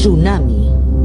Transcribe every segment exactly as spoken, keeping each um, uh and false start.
Tsunami.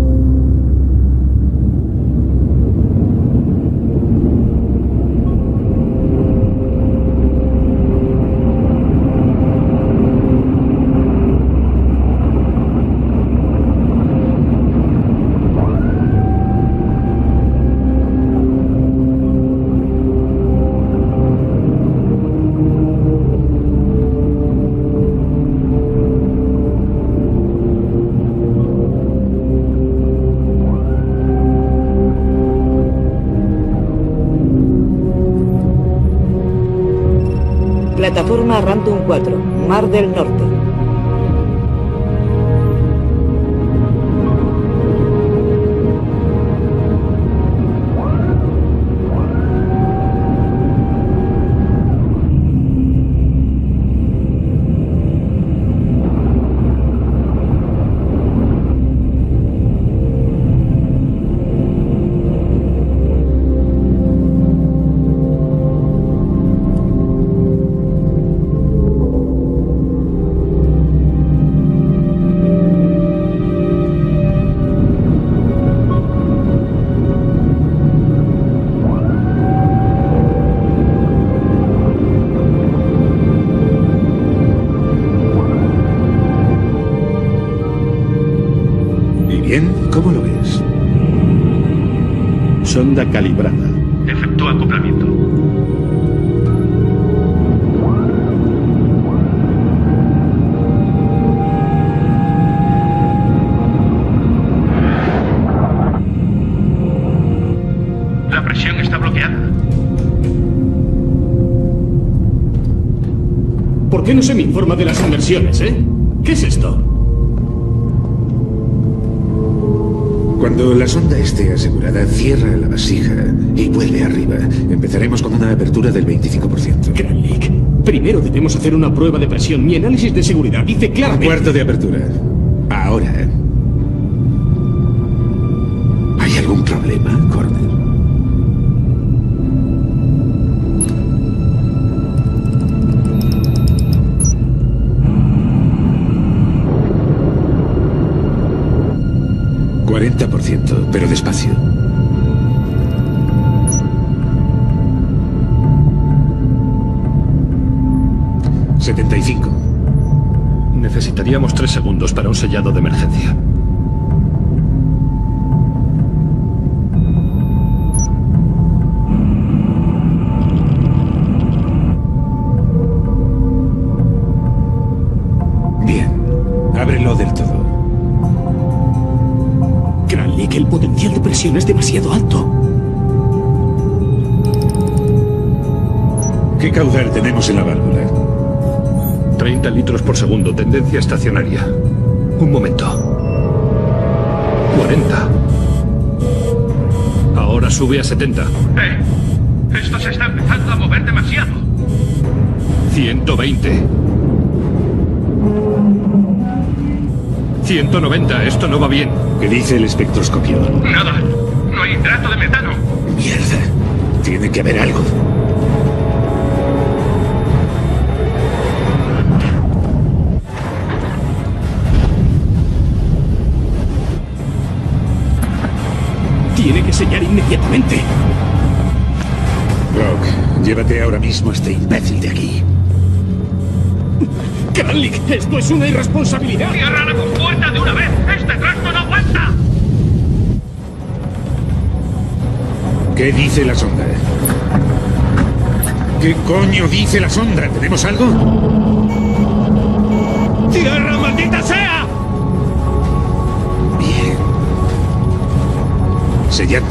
Plataforma Random cuatro, Mar del Norte. ¿Cómo lo ves? Sonda calibrada. Efectúa acoplamiento. La presión está bloqueada. ¿Por qué no se me informa de las inversiones, eh? ¿Qué es esto? Cuando la sonda esté asegurada, cierra la vasija y vuelve arriba. Empezaremos con una apertura del veinticinco por ciento. Kranlik, primero debemos hacer una prueba de presión. Mi análisis de seguridad dice claramente... Un cuarto de apertura. Ahora. ¿Hay algún problema, Corner? cuarenta por ciento, pero despacio. setenta y cinco. Necesitaríamos tres segundos para un sellado de emergencia. Bien. Ábrelo del todo. Kranlik, el potencial de presión es demasiado alto. ¿Qué caudal tenemos en la válvula? treinta litros por segundo, tendencia estacionaria. Un momento. cuarenta. Ahora sube a setenta. ¡Eh! Esto se está empezando a mover demasiado. ciento veinte. ciento noventa. Esto no va bien. ¿Qué dice el espectroscopio? Nada. No hay hidrato de metano. Mierda. Tiene que haber algo. Tiene que sellar inmediatamente. Rock, llévate ahora mismo a este imbécil de aquí. Kranlik, esto es una irresponsabilidad. ¡Cierra la compuerta de una vez! ¡Este trasto no aguanta! ¿Qué dice la sonda? ¿Qué coño dice la sonda? ¿Tenemos algo? ¡Tierra, maldita sea! Bien. Sellando.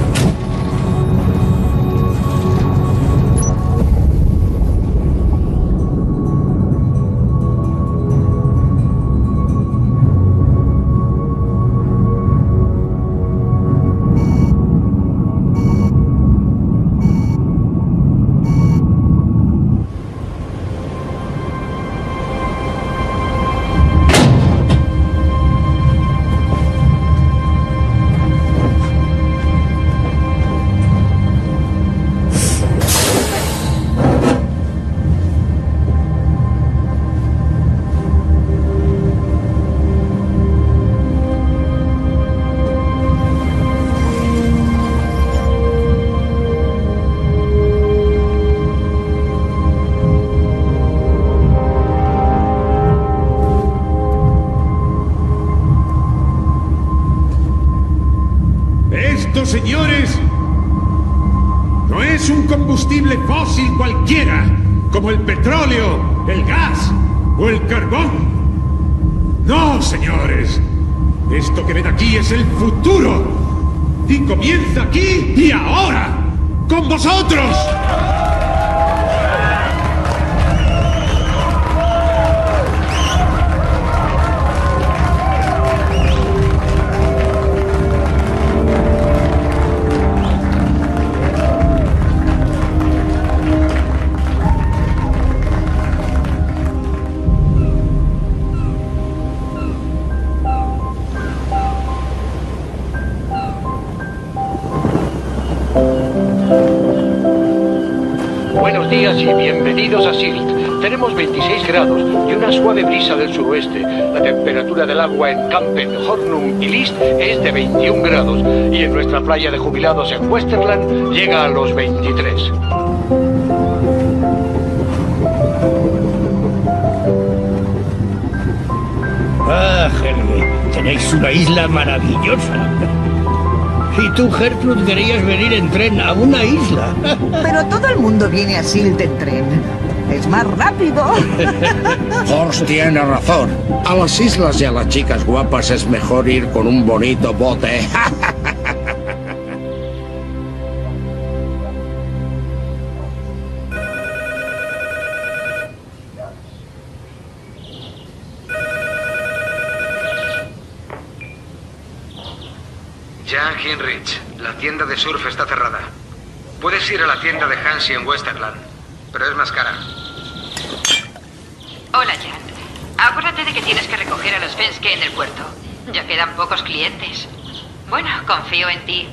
Esto, señores, no es un combustible fósil cualquiera, como el petróleo, el gas o el carbón. No, señores. Esto que ven aquí es el futuro. Y comienza aquí y ahora, con vosotros. Buenos días y bienvenidos a Silt. Tenemos veintiséis grados y una suave brisa del suroeste. La temperatura del agua en Campen, Hornum y List es de veintiún grados y en nuestra playa de jubilados en Westerland llega a los veintitrés. Ah, Helge, tenéis una isla maravillosa. Y tú, Gertrude, querías venir en tren a una isla. Pero todo el mundo viene a Silt en tren. Es más rápido. Horst tiene razón. A las islas y a las chicas guapas es mejor ir con un bonito bote. Jack Heinrich, la tienda de surf está cerrada. Puedes ir a la tienda de Hansi en Westerland, pero es más cara. Hola, Jan. Acuérdate de que tienes que recoger a los Fenske en el puerto. Ya quedan pocos clientes. Bueno, confío en ti.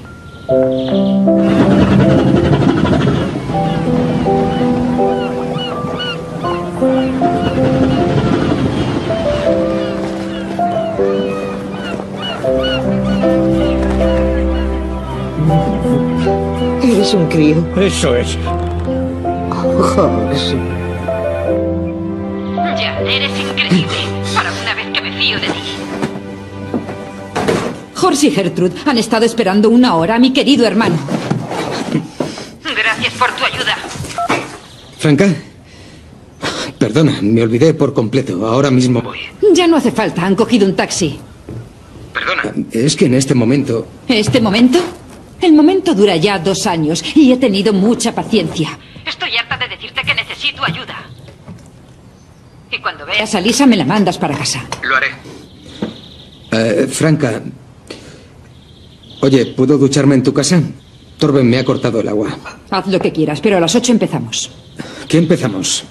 Eres un crío. Eso es. Horst. Jan, eres increíble. Para una vez que me fío de ti. Horst y Gertrude han estado esperando una hora a mi querido hermano. Gracias por tu ayuda. Franca, perdona, me olvidé por completo. Ahora mismo voy. Ya no hace falta, han cogido un taxi. Perdona. Es que en este momento... ¿Este momento? El momento dura ya dos años y he tenido mucha paciencia. Estoy harta de decirte que necesito ayuda. Y cuando veas A Lisa me la mandas para casa. Lo haré. Eh, Franca... Oye, ¿puedo ducharme en tu casa? Torben me ha cortado el agua. Haz lo que quieras, pero a las ocho empezamos. ¿Qué empezamos?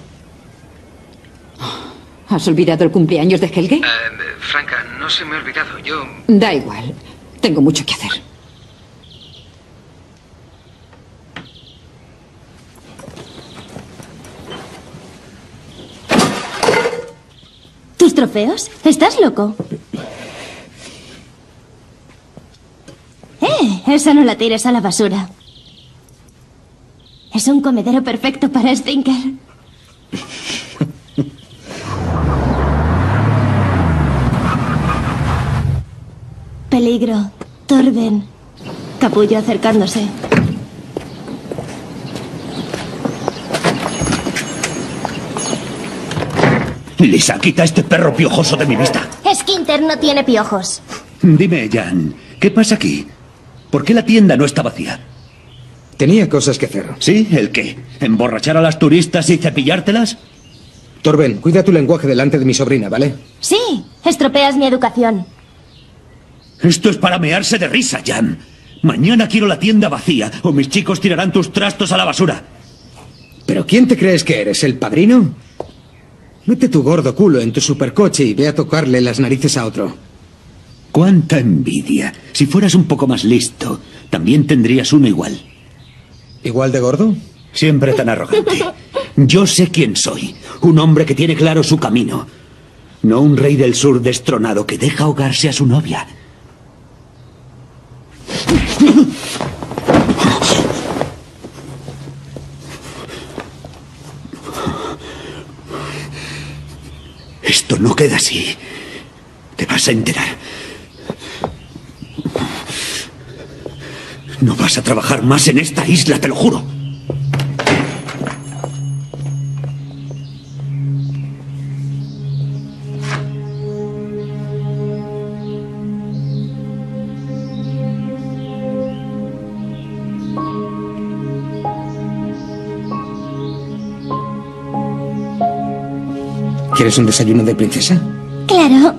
¿Has olvidado el cumpleaños de Helge? Eh, Franca, no se me ha olvidado. Yo... Da igual. Tengo mucho que hacer. ¿Tus trofeos? ¿Estás loco? ¡Eh! Esa no la tires a la basura. Es un comedero perfecto para Stinker. Peligro. Torben. Capullo acercándose. Lisa, quita este perro piojoso de mi vista. Skinter no tiene piojos. Dime, Jan, ¿qué pasa aquí? ¿Por qué la tienda no está vacía? Tenía cosas que hacer. ¿Sí? ¿El qué? ¿Emborrachar a las turistas y cepillártelas? Torben, cuida tu lenguaje delante de mi sobrina, ¿vale? Sí, estropeas mi educación. Esto es para mearse de risa, Jan. Mañana quiero la tienda vacía o mis chicos tirarán tus trastos a la basura. ¿Pero quién te crees que eres, el padrino? Mete tu gordo culo en tu supercoche y ve a tocarle las narices a otro. ¡Cuánta envidia! Si fueras un poco más listo, también tendrías uno igual. ¿Igual de gordo? Siempre tan arrogante. Yo sé quién soy. Un hombre que tiene claro su camino. No un rey del sur destronado que deja ahogarse a su novia. Esto no queda así. Te vas a enterar. No vas a trabajar más en esta isla, te lo juro. ¿Quieres un desayuno de princesa? Claro.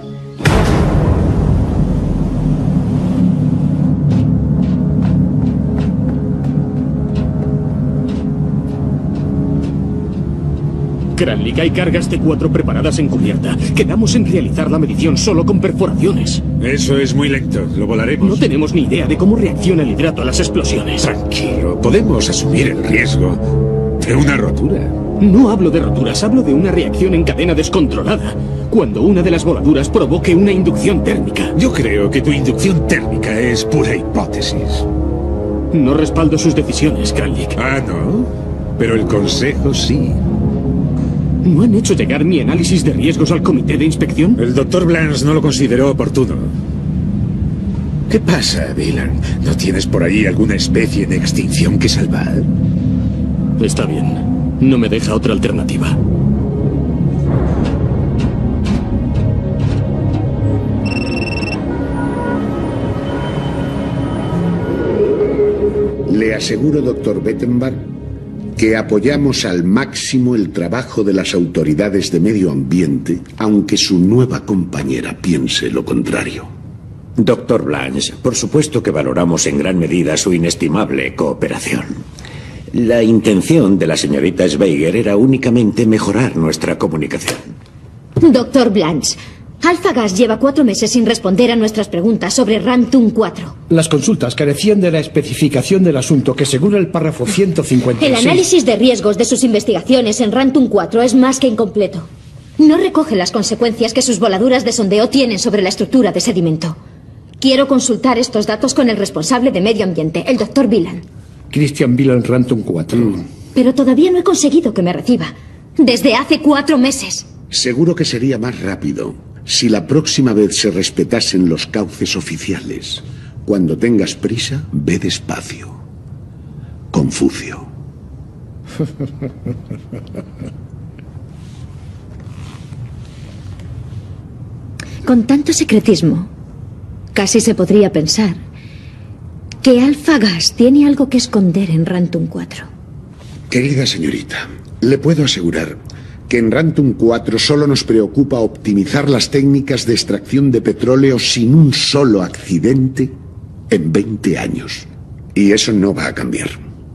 Cranley, hay cargas T cuatro preparadas en cubierta. Quedamos en realizar la medición solo con perforaciones. Eso es muy lento. Lo volaremos. No tenemos ni idea de cómo reacciona el hidrato a las explosiones. Tranquilo. Podemos asumir el riesgo de una rotura. No hablo de roturas, hablo de una reacción en cadena descontrolada. Cuando una de las voladuras provoque una inducción térmica. Yo creo que tu inducción térmica es pura hipótesis. No respaldo sus decisiones, Cranley. Ah, ¿no? Pero el consejo sí. ¿No han hecho llegar mi análisis de riesgos al comité de inspección? El doctor Blanche no lo consideró oportuno. ¿Qué pasa, Dylan? ¿No tienes por ahí alguna especie en extinción que salvar? Está bien. No me deja otra alternativa. Le aseguro, doctor Bettenbach, que apoyamos al máximo el trabajo de las autoridades de medio ambiente, aunque su nueva compañera piense lo contrario. Doctor Blanche, por supuesto que valoramos en gran medida su inestimable cooperación. La intención de la señorita Schweiger era únicamente mejorar nuestra comunicación. Doctor Blanche, AlphaGas lleva cuatro meses sin responder a nuestras preguntas sobre Rantum cuatro. Las consultas carecían de la especificación del asunto que, según el párrafo ciento cincuenta y seis... El análisis de riesgos de sus investigaciones en Rantum cuatro es más que incompleto. No recoge las consecuencias que sus voladuras de sondeo tienen sobre la estructura de sedimento. Quiero consultar estos datos con el responsable de medio ambiente, el doctor Wieland. Christian Wieland, Rantum cuatro. Mm. Pero todavía no he conseguido que me reciba. Desde hace cuatro meses. Seguro que sería más rápido si la próxima vez se respetasen los cauces oficiales. Cuando tengas prisa, ve despacio. Confucio. Con tanto secretismo, casi se podría pensar que AlphaGas tiene algo que esconder en Rantum cuatro. Querida señorita, le puedo asegurar que en Rantum cuatro solo nos preocupa optimizar las técnicas de extracción de petróleo sin un solo accidente en veinte años. Y eso no va a cambiar.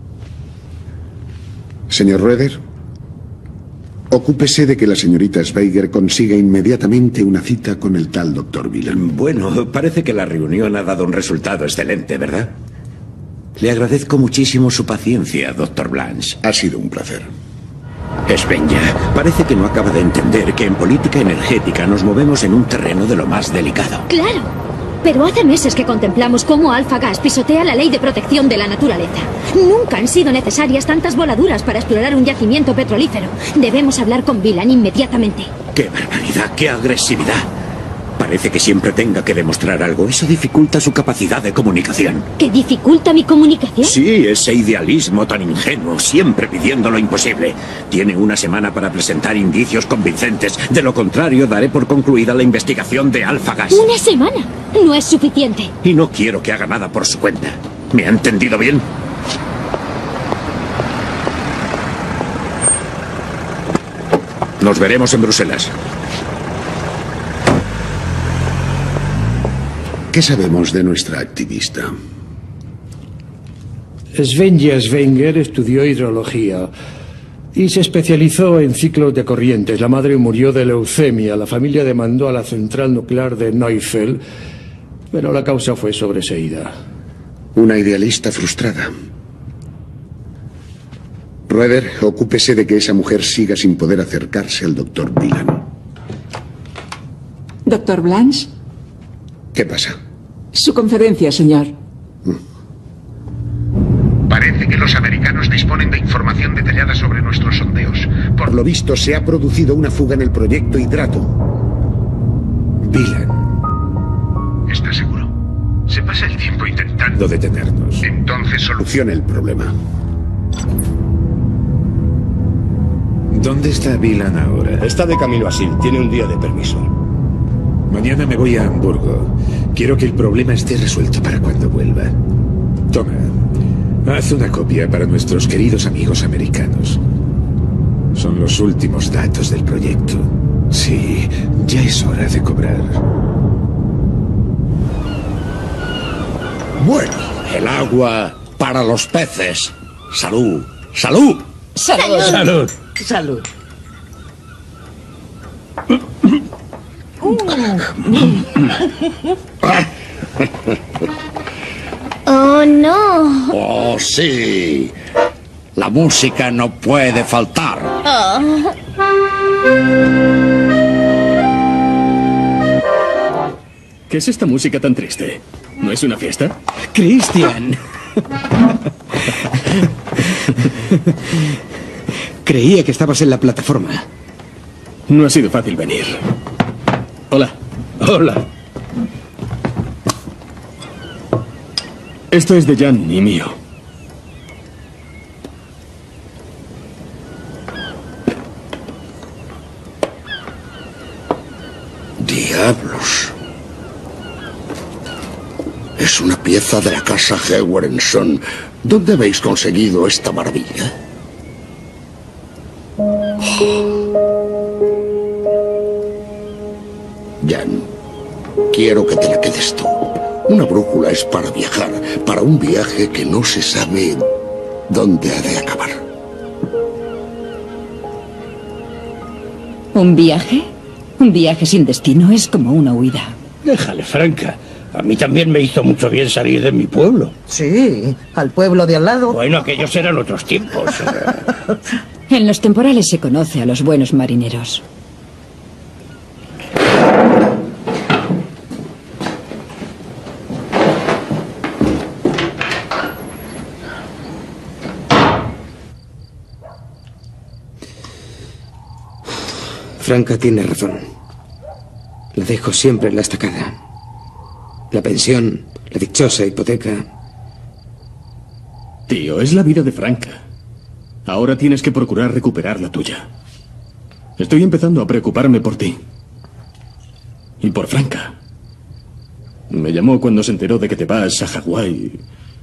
Señor Roeder, ocúpese de que la señorita Schweiger consiga inmediatamente una cita con el tal doctor Wieland. Bueno, parece que la reunión ha dado un resultado excelente, ¿verdad? Le agradezco muchísimo su paciencia, doctor Blanche. Ha sido un placer. Svenja, parece que no acaba de entender que en política energética nos movemos en un terreno de lo más delicado. ¡Claro! Pero hace meses que contemplamos cómo AlphaGas pisotea la ley de protección de la naturaleza. Nunca han sido necesarias tantas voladuras para explorar un yacimiento petrolífero. Debemos hablar con Wieland inmediatamente. ¡Qué barbaridad! ¡Qué agresividad! Parece que siempre tenga que demostrar algo. Eso dificulta su capacidad de comunicación. ¿Que dificulta mi comunicación? Sí, ese idealismo tan ingenuo, siempre pidiendo lo imposible. Tiene una semana para presentar indicios convincentes. De lo contrario, daré por concluida la investigación de AlphaGas. ¿Una semana? No es suficiente. Y no quiero que haga nada por su cuenta. ¿Me ha entendido bien? Nos veremos en Bruselas. ¿Qué sabemos de nuestra activista? Svenja Schweiger estudió hidrología y se especializó en ciclos de corrientes. La madre murió de leucemia. La familia demandó a la central nuclear de Neufeld, pero la causa fue sobreseída. Una idealista frustrada. Roeder, ocúpese de que esa mujer siga sin poder acercarse al doctor Wieland. Doctor Blanche. ¿Qué pasa? Su conferencia, señor. Parece que los americanos disponen de información detallada sobre nuestros sondeos. Por lo visto, se ha producido una fuga en el proyecto Hidrato. Wieland. ¿Está seguro? Se pasa el tiempo intentando intentando detenernos. Entonces solucione el problema. ¿Dónde está Vilan ahora? Está de camino a Sil. Tiene un día de permiso. Mañana me voy a Hamburgo. Quiero que el problema esté resuelto para cuando vuelva. Toma, haz una copia para nuestros queridos amigos americanos. Son los últimos datos del proyecto. Sí, ya es hora de cobrar. Bueno, el agua para los peces. Salud. ¡Salud! Salud. Salud. Salud. Oh, no. Oh, sí. La música no puede faltar. Oh. ¿Qué es esta música tan triste? ¿No es una fiesta? ¡Christian! Creía que estabas en la plataforma. No ha sido fácil venir. Hola. Hola. Esto es de Jan y mío. Diablos. Es una pieza de la casa Hewerenson. ¿Dónde habéis conseguido esta maravilla? Jan, quiero que te la quedes tú. Una brújula es para viajar, para un viaje que no se sabe dónde ha de acabar. ¿Un viaje? Un viaje sin destino es como una huida. Déjale, Franca. A mí también me hizo mucho bien salir de mi pueblo. Sí, al pueblo de al lado. Bueno, aquellos eran otros tiempos. En los temporales se conoce a los buenos marineros. Franca tiene razón. La dejo siempre en la estacada. La pensión, la dichosa hipoteca. Tío, es la vida de Franca. Ahora tienes que procurar recuperar la tuya. Estoy empezando a preocuparme por ti. Y por Franca. Me llamó cuando se enteró de que te vas a Hawái.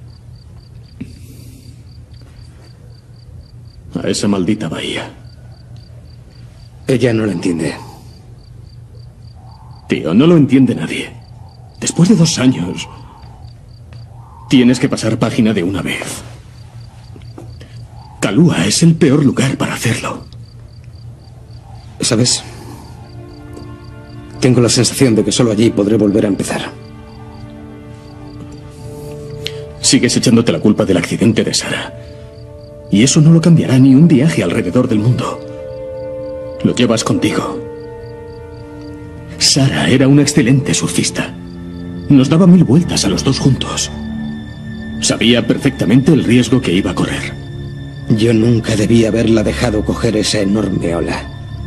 A esa maldita bahía. Ella no lo entiende. Tío, no lo entiende nadie. Después de dos años, tienes que pasar página de una vez. Kalua es el peor lugar para hacerlo. ¿Sabes? Tengo la sensación de que solo allí podré volver a empezar. Sigues echándote la culpa del accidente de Sara. Y eso no lo cambiará ni un viaje alrededor del mundo. Lo llevas contigo. Sara era una excelente surfista. Nos daba mil vueltas a los dos juntos. Sabía perfectamente el riesgo que iba a correr. Yo nunca debía haberla dejado coger esa enorme ola.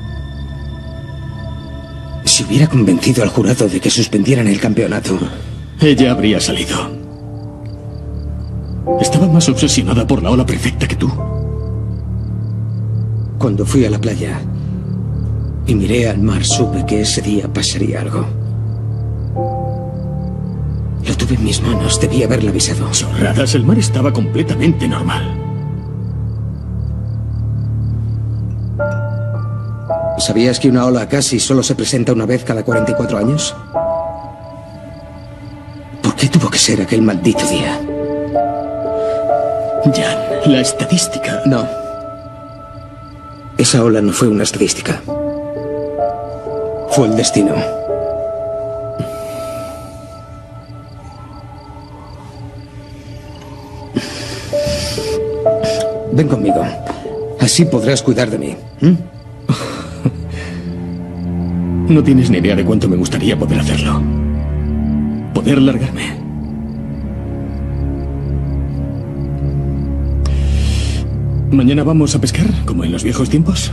Si hubiera convencido al jurado de que suspendieran el campeonato... Ella habría salido. Estaba más obsesionada por la ola perfecta que tú. Cuando fui a la playa y miré al mar, supe que ese día pasaría algo. Lo tuve en mis manos, debí haberla avisado. Chorradas, el mar estaba completamente normal. ¿Sabías que una ola casi solo se presenta una vez cada cuarenta y cuatro años? ¿Por qué tuvo que ser aquel maldito día? Jan, la estadística... No. Esa ola no fue una estadística. Fue el destino. Ven conmigo. Así podrás cuidar de mí. ¿Mm? No tienes ni idea de cuánto me gustaría poder hacerlo. Poder largarme. ¿Mañana vamos a pescar, como en los viejos tiempos?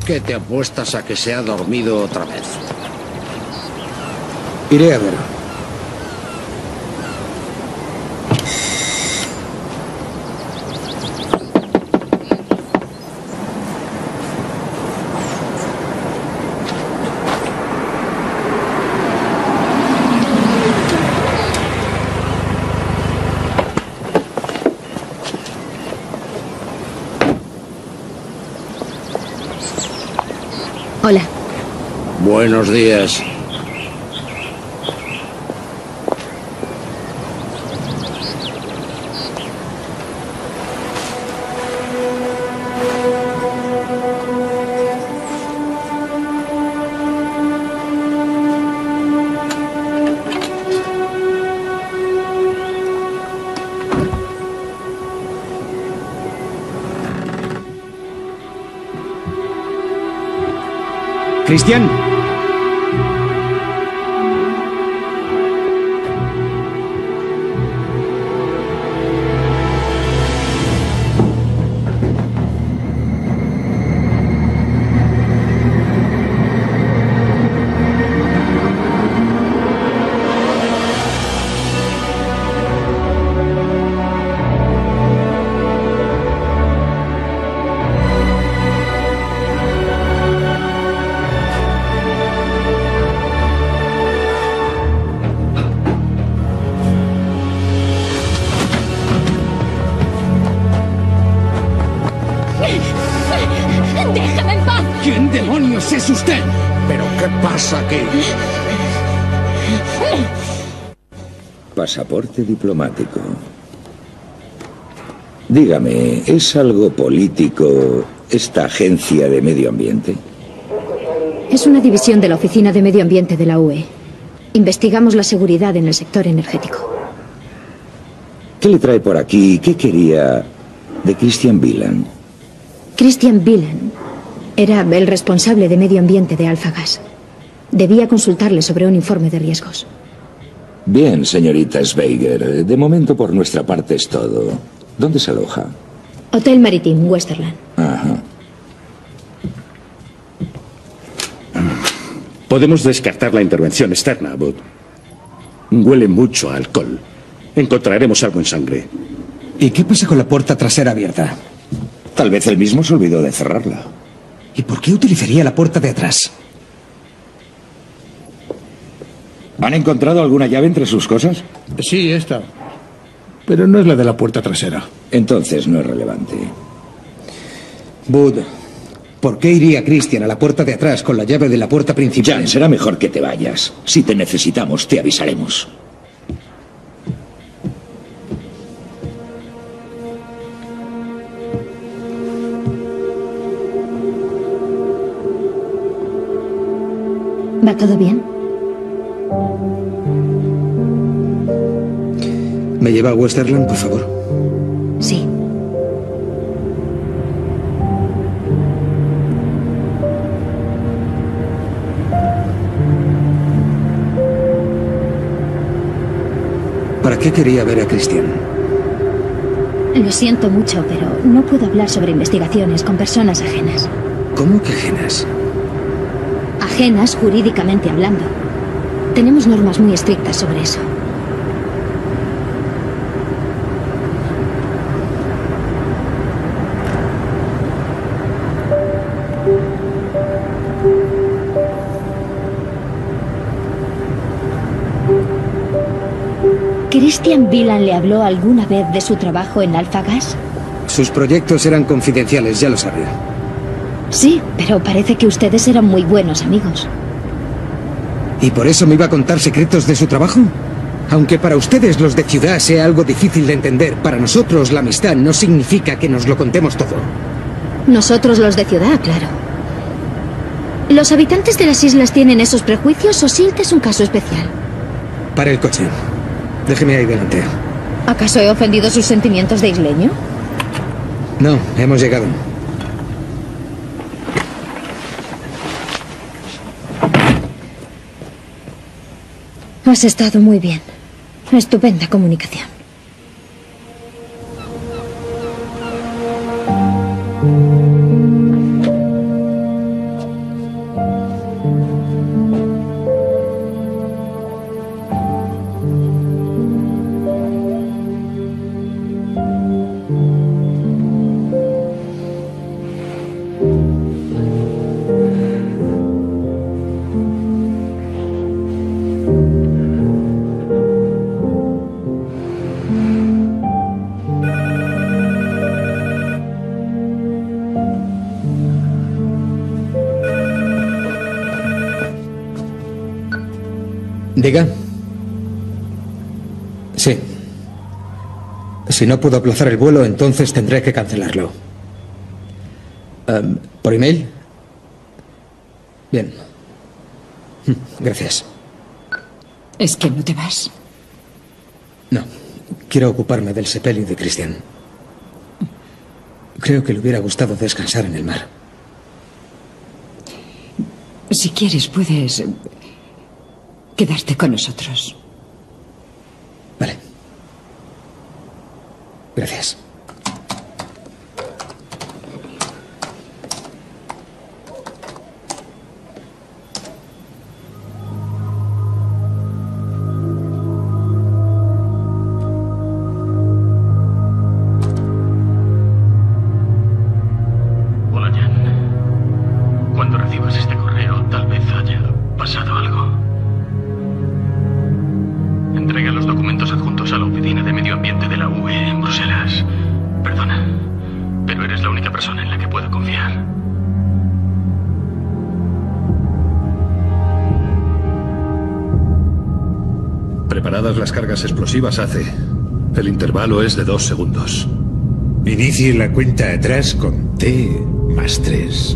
¿Qué te apuestas a que se ha dormido otra vez? Iré a ver. Hola. Buenos días. Cristian. ¡Déjame en paz! ¿Quién demonios es usted? ¿Pero qué pasa aquí? Pasaporte diplomático. Dígame, ¿es algo político esta agencia de medio ambiente? Es una división de la Oficina de Medio Ambiente de la U E. Investigamos la seguridad en el sector energético. ¿Qué le trae por aquí? ¿Qué quería de Christian Wieland? Christian Wieland era el responsable de medio ambiente de AlphaGas. Debía consultarle sobre un informe de riesgos. Bien, señorita Schweiger. De momento por nuestra parte es todo. ¿Dónde se aloja? Hotel Maritim, Westerland. Ajá. Podemos descartar la intervención externa, Bud. Huele mucho a alcohol. Encontraremos algo en sangre. ¿Y qué pasa con la puerta trasera abierta? Tal vez él mismo se olvidó de cerrarla. ¿Y por qué utilizaría la puerta de atrás? ¿Han encontrado alguna llave entre sus cosas? Sí, esta. Pero no es la de la puerta trasera. Entonces no es relevante. Bud, ¿por qué iría Christian a la puerta de atrás con la llave de la puerta principal? Jan, será mejor que te vayas. Si te necesitamos, te avisaremos. ¿Va todo bien? ¿Me lleva a Westerland, por favor? Sí. ¿Para qué quería ver a Christian? Lo siento mucho, pero no puedo hablar sobre investigaciones con personas ajenas. ¿Cómo que ajenas? Ajenas jurídicamente hablando. Tenemos normas muy estrictas sobre eso. ¿Christian Wieland le habló alguna vez de su trabajo en AlphaGas? Sus proyectos eran confidenciales, ya lo sabía. Sí, pero parece que ustedes eran muy buenos amigos. ¿Y por eso me iba a contar secretos de su trabajo? Aunque para ustedes los de ciudad sea algo difícil de entender, para nosotros la amistad no significa que nos lo contemos todo. Nosotros los de ciudad, claro. ¿Los habitantes de las islas tienen esos prejuicios o Silt es un caso especial? Para el coche. Déjeme ahí delante. ¿Acaso he ofendido sus sentimientos de isleño? No, hemos llegado. Has estado muy bien. Estupenda comunicación. Diga. Sí. Si no puedo aplazar el vuelo, entonces tendré que cancelarlo. Um, ¿Por email? Bien. Gracias. ¿Es que no te vas? No. Quiero ocuparme del sepelio de Christian. Creo que le hubiera gustado descansar en el mar. Si quieres, puedes quedarte con nosotros. Vale. Gracias. Hola, Jan. Cuando recibas este correo, tal vez haya pasado algo. Entrega los documentos adjuntos a la Oficina de Medio Ambiente de la U E en Bruselas. Perdona, pero eres la única persona en la que puedo confiar. Preparadas las cargas explosivas, hace. El intervalo es de dos segundos. Inicie la cuenta atrás con T más tres.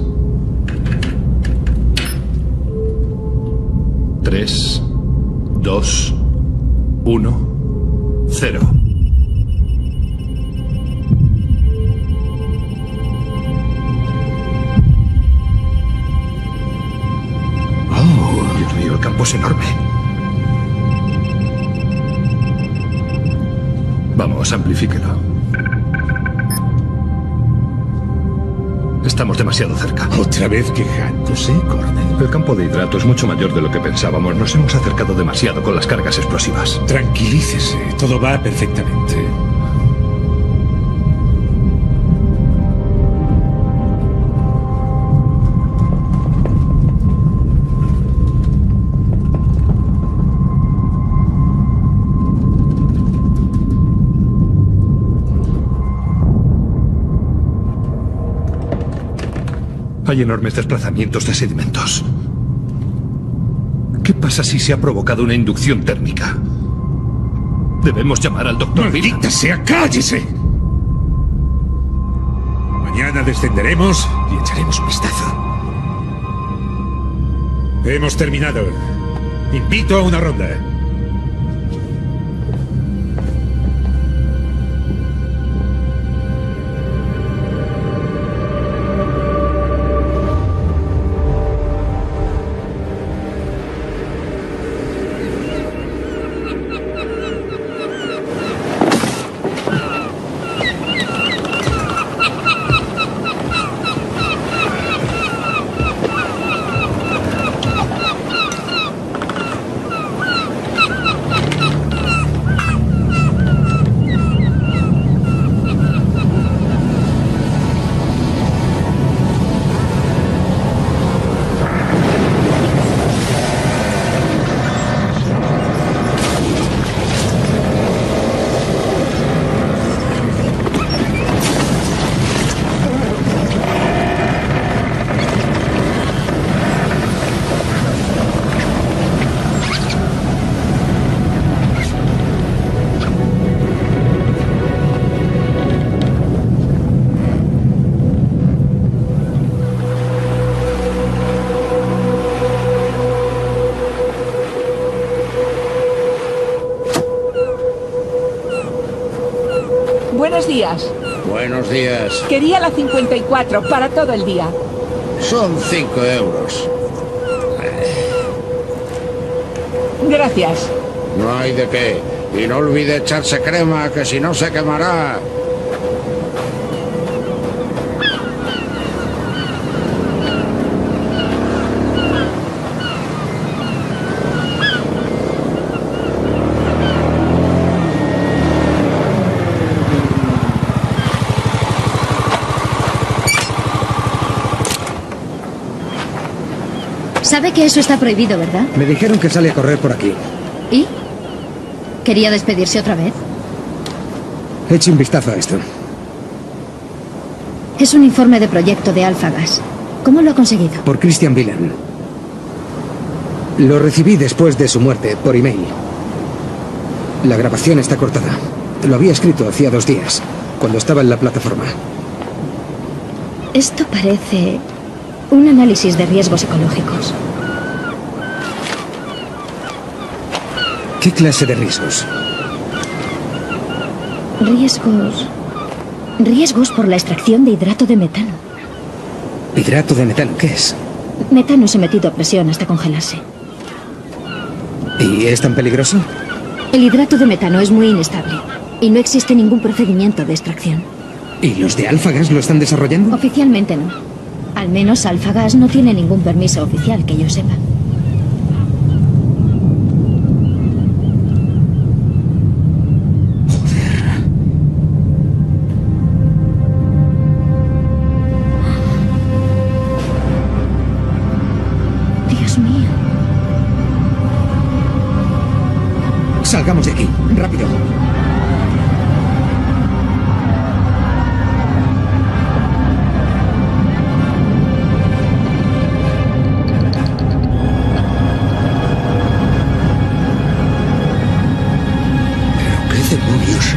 Tres, dos, uno, cero. Oh, Dios mío, el campo es enorme. Vamos, amplifíquelo. Estamos demasiado cerca. ¿Otra vez quejándose, Cornell? El campo de hidrato es mucho mayor de lo que pensábamos. Nos hemos acercado demasiado con las cargas explosivas. Tranquilícese, todo va perfectamente. Hay enormes desplazamientos de sedimentos. ¿Qué pasa si se ha provocado una inducción térmica? Debemos llamar al doctor. ¡Maldita sea, cállese! Mañana descenderemos y echaremos un vistazo. Hemos terminado. Invito a una ronda. Buenos días. Buenos días. Quería la cincuenta y cuatro para todo el día. Son cinco euros. Gracias. No hay de qué. Y no olvide echarse crema, que si no se quemará. Sabe que eso está prohibido, ¿verdad? Me dijeron que sale a correr por aquí. ¿Y? ¿Quería despedirse otra vez? Eche un vistazo a esto. Es un informe de proyecto de Alpha Gas. ¿Cómo lo ha conseguido? Por Christian Whelan. Lo recibí después de su muerte, por email. La grabación está cortada. Lo había escrito hacía dos días, cuando estaba en la plataforma. Esto parece un análisis de riesgos ecológicos. ¿Qué clase de riesgos? Riesgos... Riesgos por la extracción de hidrato de metano. ¿Hidrato de metano qué es? Metano sometido a presión hasta congelarse. ¿Y es tan peligroso? El hidrato de metano es muy inestable y no existe ningún procedimiento de extracción. ¿Y los de Alfagas lo están desarrollando? Oficialmente no. Al menos Alfagas no tiene ningún permiso oficial que yo sepa. Dios mío. Salgamos de aquí, rápido. Demonios.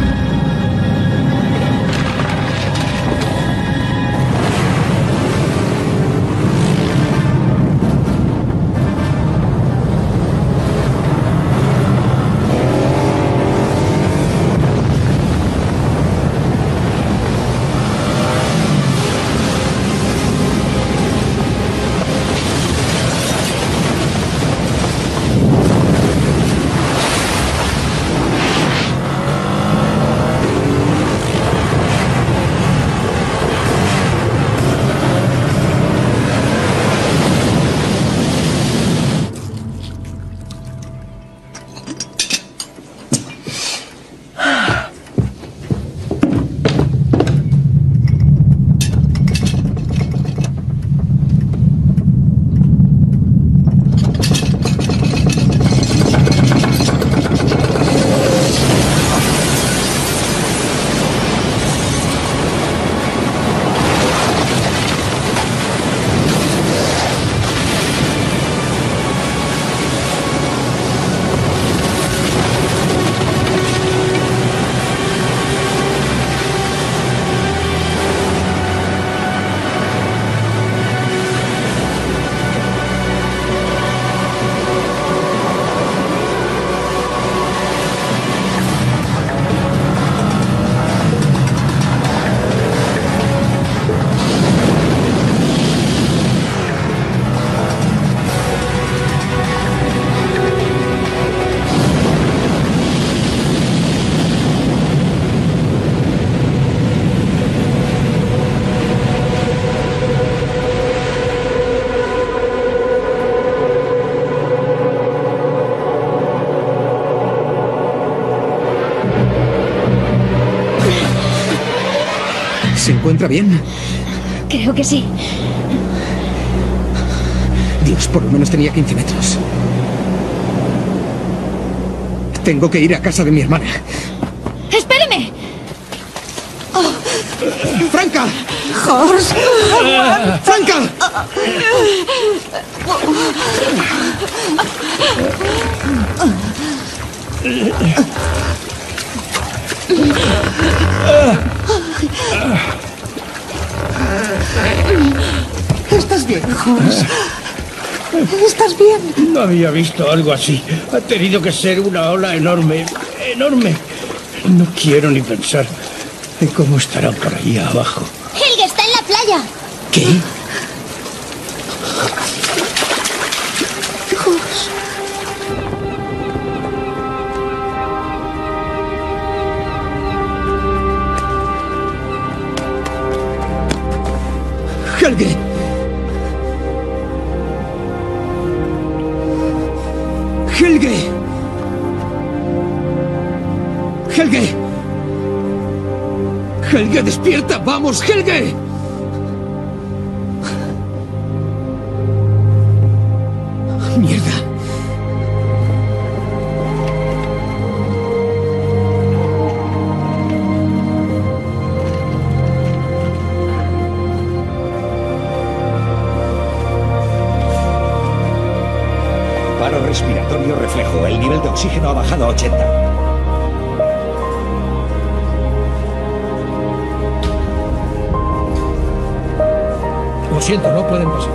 ¿Se encuentra bien? Creo que sí. Dios, por lo menos tenía quince metros. Tengo que ir a casa de mi hermana. ¡Espéreme! Oh. ¡Franca! ¡Horst! ¡Franca! ¿Estás bien, Horst? ¿Estás bien? No había visto algo así. Ha tenido que ser una ola enorme, enorme. No quiero ni pensar en cómo estará por allí abajo. Helge está en la playa. ¿Qué? Horst. ¡Helge! ¡Helge! ¡Helge! ¡Helge, despierta! ¡Vamos, Helge! ¡Mierda! oxígeno ha bajado a ochenta. Lo siento, no pueden pasar.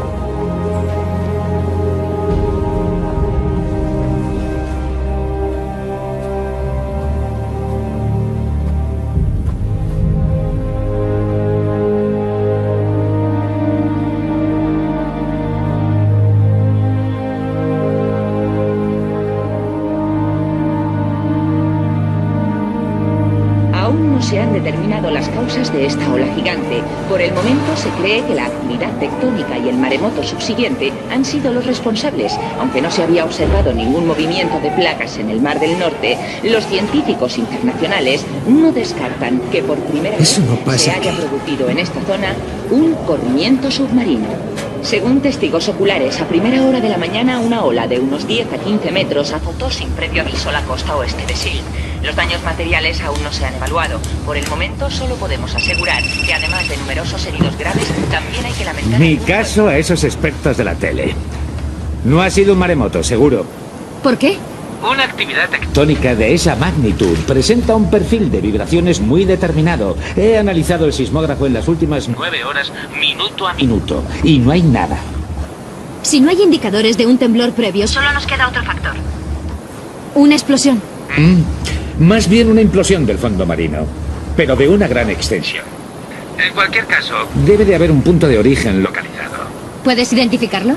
Se han determinado las causas de esta ola gigante. Por el momento se cree que la actividad tectónica y el maremoto subsiguiente han sido los responsables. Aunque no se había observado ningún movimiento de placas en el Mar del Norte, los científicos internacionales no descartan que por primera vez se haya producido en esta zona un corrimiento submarino. Según testigos oculares, a primera hora de la mañana una ola de unos diez a quince metros azotó sin previo aviso la costa oeste de Sylt. Los daños materiales aún no se han evaluado. Por el momento solo podemos asegurar que además de numerosos heridos graves, también hay que lamentar... Mi caso a esos expertos de la tele. No ha sido un maremoto, seguro. ¿Por qué? Una actividad tectónica de esa magnitud presenta un perfil de vibraciones muy determinado. He analizado el sismógrafo en las últimas nueve horas, minuto a minuto, y no hay nada. Si no hay indicadores de un temblor previo, solo nos queda otro factor. Una explosión. Mm, más bien una implosión del fondo marino, pero de una gran extensión. En cualquier caso, debe de haber un punto de origen localizado. ¿Puedes identificarlo?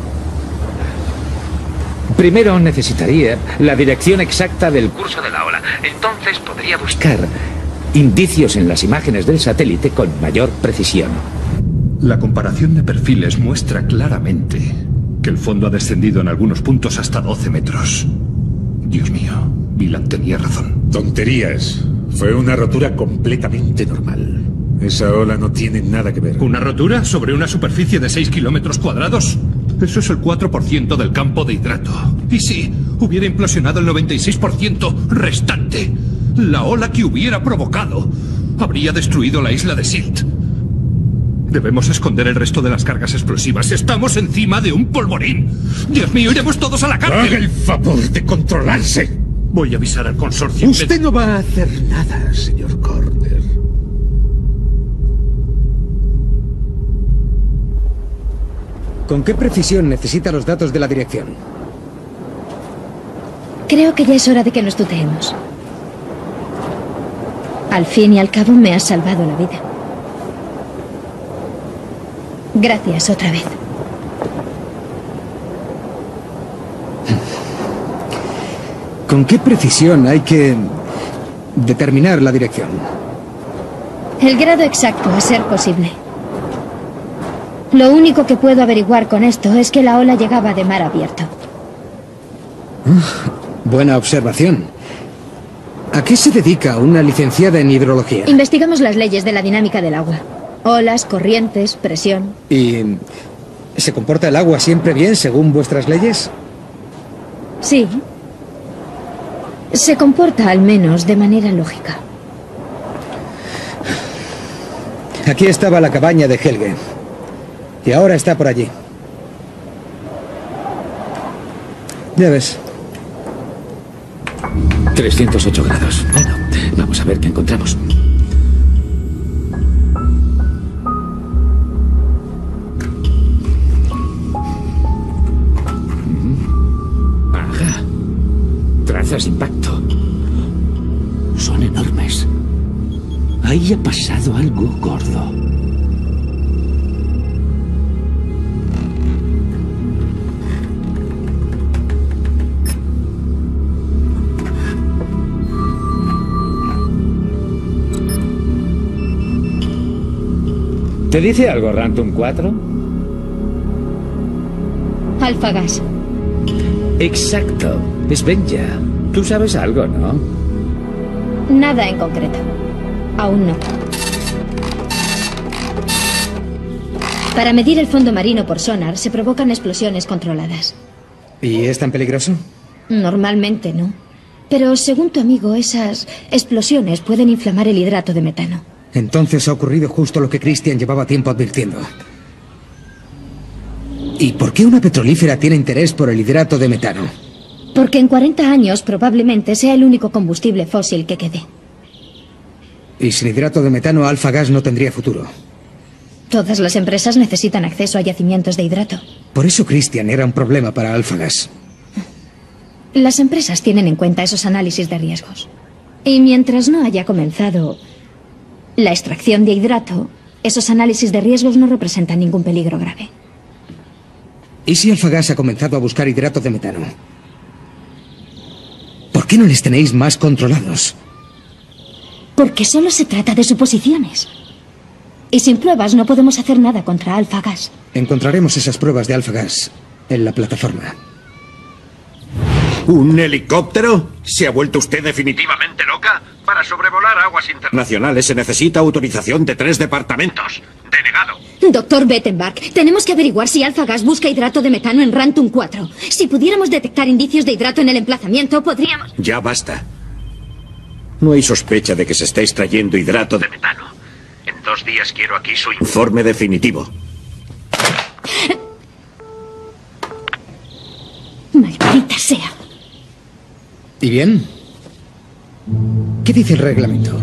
Primero necesitaría la dirección exacta del curso de la ola. Entonces podría buscar indicios en las imágenes del satélite con mayor precisión. La comparación de perfiles muestra claramente que el fondo ha descendido en algunos puntos hasta doce metros. Dios mío, Wieland tenía razón. Tonterías. Fue una rotura completamente normal. Esa ola no tiene nada que ver. ¿Una rotura sobre una superficie de seis kilómetros cuadrados? Eso es el cuatro por ciento del campo de hidrato. Y si hubiera implosionado el noventa y seis por ciento restante, la ola que hubiera provocado habría destruido la isla de Sylt. Debemos esconder el resto de las cargas explosivas. Estamos encima de un polvorín. Dios mío, iremos todos a la cárcel. Haga el favor de controlarse. Voy a avisar al consorcio. Usted no va a hacer nada, señor Corder. ¿Con qué precisión necesita los datos de la dirección? Creo que ya es hora de que nos tuteemos. Al fin y al cabo me has salvado la vida. Gracias otra vez. ¿Con qué precisión hay que determinar la dirección? El grado exacto, a ser posible. Lo único que puedo averiguar con esto es que la ola llegaba de mar abierto. Uh, buena observación. ¿A qué se dedica una licenciada en hidrología? Investigamos las leyes de la dinámica del agua. Olas, corrientes, presión. ¿Y se comporta el agua siempre bien según vuestras leyes? Sí. Se comporta al menos de manera lógica. Aquí estaba la cabaña de Helge. Y ahora está por allí. Ya ves. trescientos ocho grados. Bueno, vamos a ver qué encontramos. Ajá. Trazas de impacto. Son enormes. Ahí ha pasado algo gordo. ¿Te dice algo Rantum cuatro? Alfa gas. Exacto. Es Benja. Tú sabes algo, ¿no? Nada en concreto. Aún no. Para medir el fondo marino por sonar se provocan explosiones controladas. ¿Y es tan peligroso? Normalmente no. Pero según tu amigo, esas explosiones pueden inflamar el hidrato de metano. Entonces ha ocurrido justo lo que Christian llevaba tiempo advirtiendo. ¿Y por qué una petrolífera tiene interés por el hidrato de metano? Porque en cuarenta años probablemente sea el único combustible fósil que quede. Y sin hidrato de metano, Alfa Gas no tendría futuro. Todas las empresas necesitan acceso a yacimientos de hidrato. Por eso Christian era un problema para Alfa Gas. Las empresas tienen en cuenta esos análisis de riesgos. Y mientras no haya comenzado la extracción de hidrato, esos análisis de riesgos no representan ningún peligro grave. ¿Y si Alfa Gas ha comenzado a buscar hidrato de metano? ¿Por qué no les tenéis más controlados? Porque solo se trata de suposiciones. Y sin pruebas no podemos hacer nada contra Alfa Gas. Encontraremos esas pruebas de Alfa Gas en la plataforma. ¿Un helicóptero? ¿Se ha vuelto usted definitivamente loca? Para sobrevolar aguas internacionales se necesita autorización de tres departamentos. Denegado. Doctor Bettenbach, tenemos que averiguar si Alfa Gas busca hidrato de metano en Rantum cuatro. Si pudiéramos detectar indicios de hidrato en el emplazamiento, podríamos... Ya basta. No hay sospecha de que se esté extrayendo hidrato de metano. En dos días quiero aquí su informe definitivo. Maldita sea. ¿Y bien? ¿Qué dice el reglamento?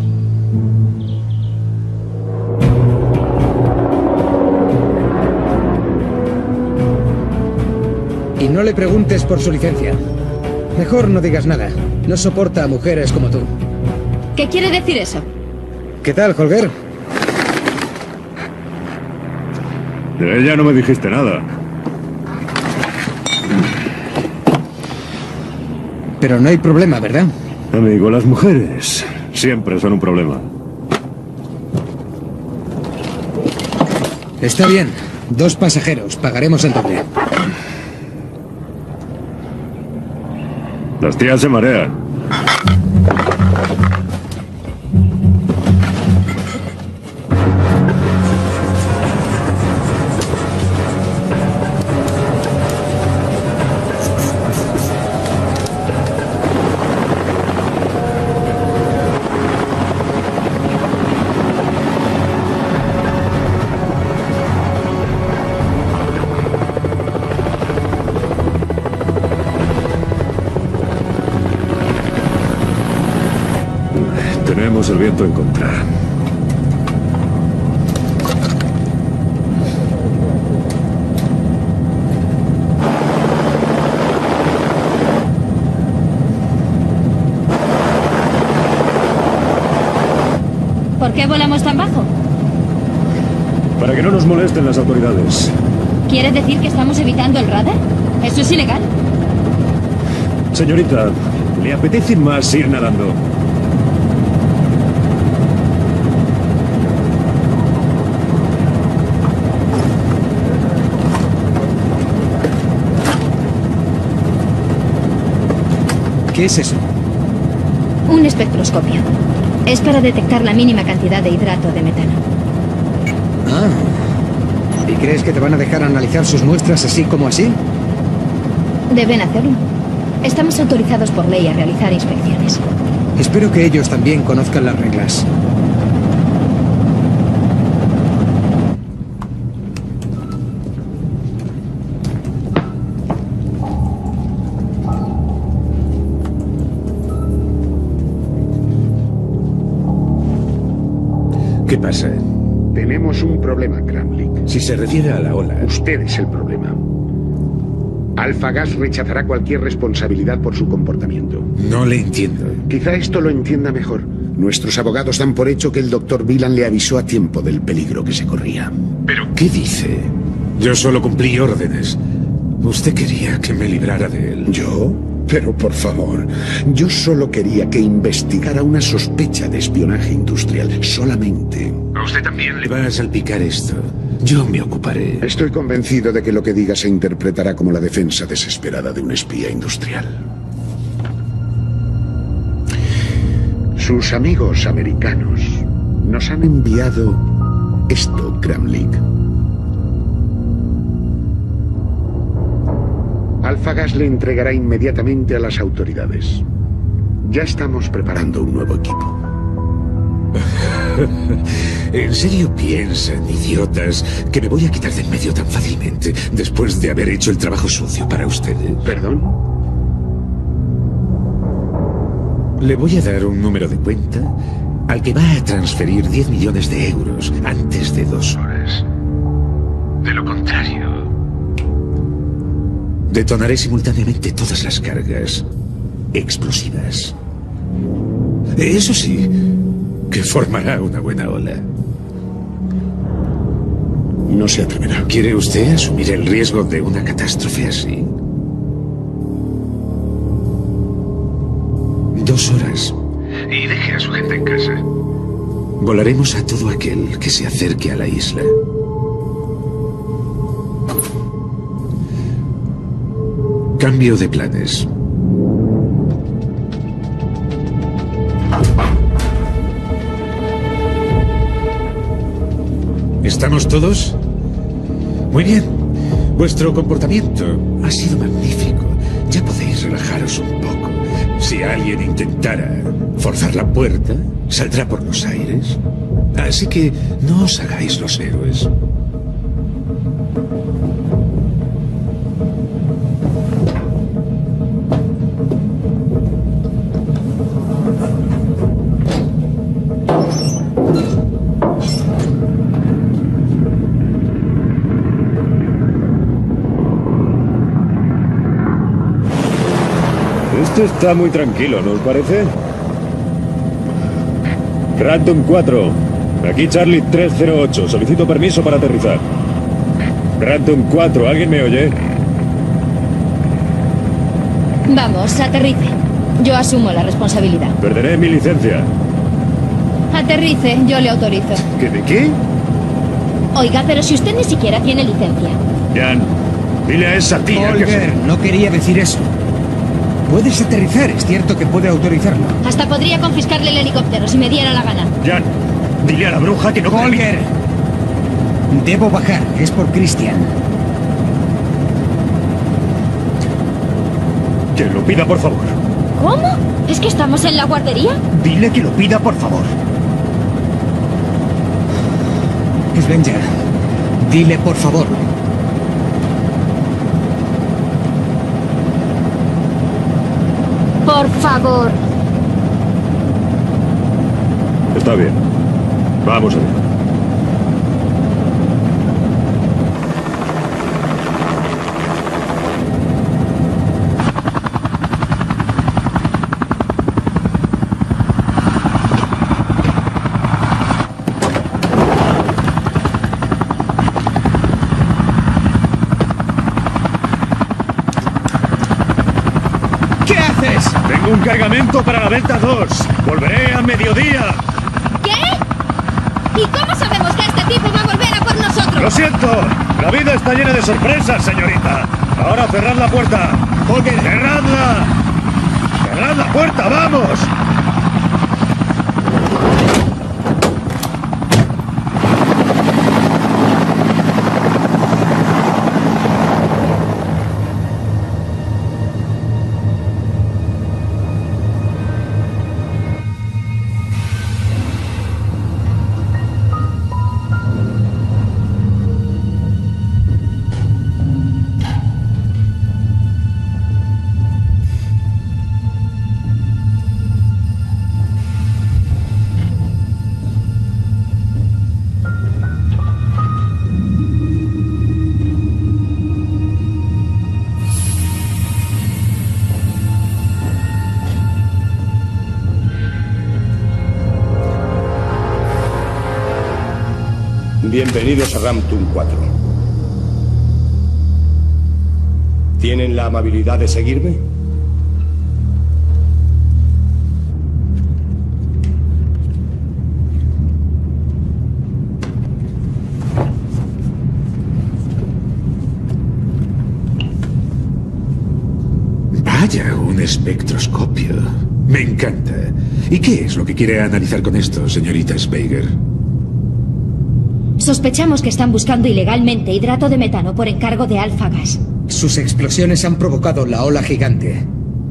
Y no le preguntes por su licencia. Mejor no digas nada. No soporta a mujeres como tú. ¿Qué quiere decir eso? ¿Qué tal, Holger? De ella no me dijiste nada. Pero no hay problema, ¿verdad? Amigo, las mujeres siempre son un problema. Está bien. Dos pasajeros. Pagaremos el doble. Las tías se marean. Tenemos el viento en contra. ¿Por qué volamos tan bajo? Para que no nos molesten las autoridades. ¿Quiere decir que estamos evitando el radar? ¿Eso es ilegal? Señorita, ¿le apetece más ir nadando? ¿Qué es eso? Un espectroscopio. Es para detectar la mínima cantidad de hidrato de metano. Ah. ¿Y crees que te van a dejar analizar sus muestras así como así? Deben hacerlo. Estamos autorizados por ley a realizar inspecciones. Espero que ellos también conozcan las reglas. ¿Qué pasa? Tenemos un problema, Kramlik. Si se refiere a la ola... Usted es el problema. Alfa Gas rechazará cualquier responsabilidad por su comportamiento. No le entiendo. Quizá esto lo entienda mejor. Nuestros abogados dan por hecho que el doctor Wieland le avisó a tiempo del peligro que se corría. ¿Pero qué dice? Yo solo cumplí órdenes. Usted quería que me librara de él. ¿Yo? Pero por favor, yo solo quería que investigara una sospecha de espionaje industrial, solamente. A usted también le va a salpicar esto. Yo me ocuparé. Estoy convencido de que lo que diga se interpretará como la defensa desesperada de un espía industrial. Sus amigos americanos nos han enviado esto, Kramlik. Alfa Gas le entregará inmediatamente a las autoridades. Ya estamos preparando un nuevo equipo. ¿En serio piensan, idiotas, que me voy a quitar de en medio tan fácilmente después de haber hecho el trabajo sucio para ustedes? ¿Perdón? Le voy a dar un número de cuenta al que va a transferir diez millones de euros antes de dos horas. De lo contrario, detonaré simultáneamente todas las cargas explosivas. Eso sí, que formará una buena ola. No se atreverá. ¿Quiere usted asumir el riesgo de una catástrofe así? Dos horas. Y deje a su gente en casa. Volaremos a todo aquel que se acerque a la isla. Cambio de planes. ¿Estamos todos? Muy bien. Vuestro comportamiento ha sido magnífico. Ya podéis relajaros un poco. Si alguien intentara forzar la puerta, saldrá por los aires. Así que no os hagáis los héroes. Esto está muy tranquilo, ¿no os parece? Rantum cuatro. Aquí Charlie tres cero ocho. Solicito permiso para aterrizar. Rantum cuatro, ¿alguien me oye? Vamos, aterrice. Yo asumo la responsabilidad. Perderé mi licencia. Aterrice, yo le autorizo. ¿Qué de qué? Oiga, pero si usted ni siquiera tiene licencia. Jan, dile a esa tía que... Holger, no quería decir eso. Puedes aterrizar, es cierto que puede autorizarlo. Hasta podría confiscarle el helicóptero si me diera la gana. Jan, dile a la bruja que no... Holger, debo bajar, es por Christian. Que lo pida, por favor. ¿Cómo? ¿Es que estamos en la guardería? Dile que lo pida, por favor. Svenja, dile por favor. Por favor. Está bien. Vamos a ver. Tengo un cargamento para la Delta dos. Volveré a mediodía. ¿Qué? ¿Y cómo sabemos que este tipo va a volver a por nosotros? Lo siento. La vida está llena de sorpresas, señorita. Ahora cerrad la puerta. Holger, cerradla. Cerrad la puerta, vamos. Bienvenidos a Rantum cuatro. ¿Tienen la amabilidad de seguirme? Vaya, un espectroscopio. Me encanta. ¿Y qué es lo que quiere analizar con esto, señorita Sveiger? Sospechamos que están buscando ilegalmente hidrato de metano por encargo de Alpha Gas. Sus explosiones han provocado la ola gigante.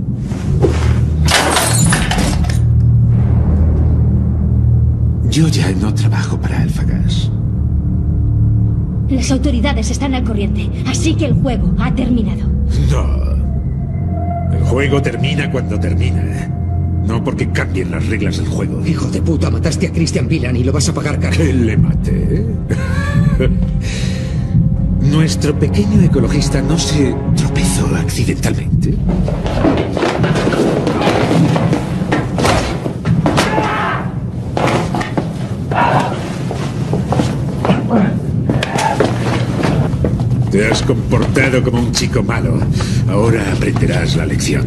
Yo ya no trabajo para Alpha Gas. Las autoridades están al corriente, así que el juego ha terminado. No. El juego termina cuando termina. No porque cambien las reglas del juego. Hijo de puta, mataste a Christian Wieland y lo vas a pagar caro. ¿Qué le maté? Nuestro pequeño ecologista no se tropezó accidentalmente. Te has comportado como un chico malo. Ahora aprenderás la lección.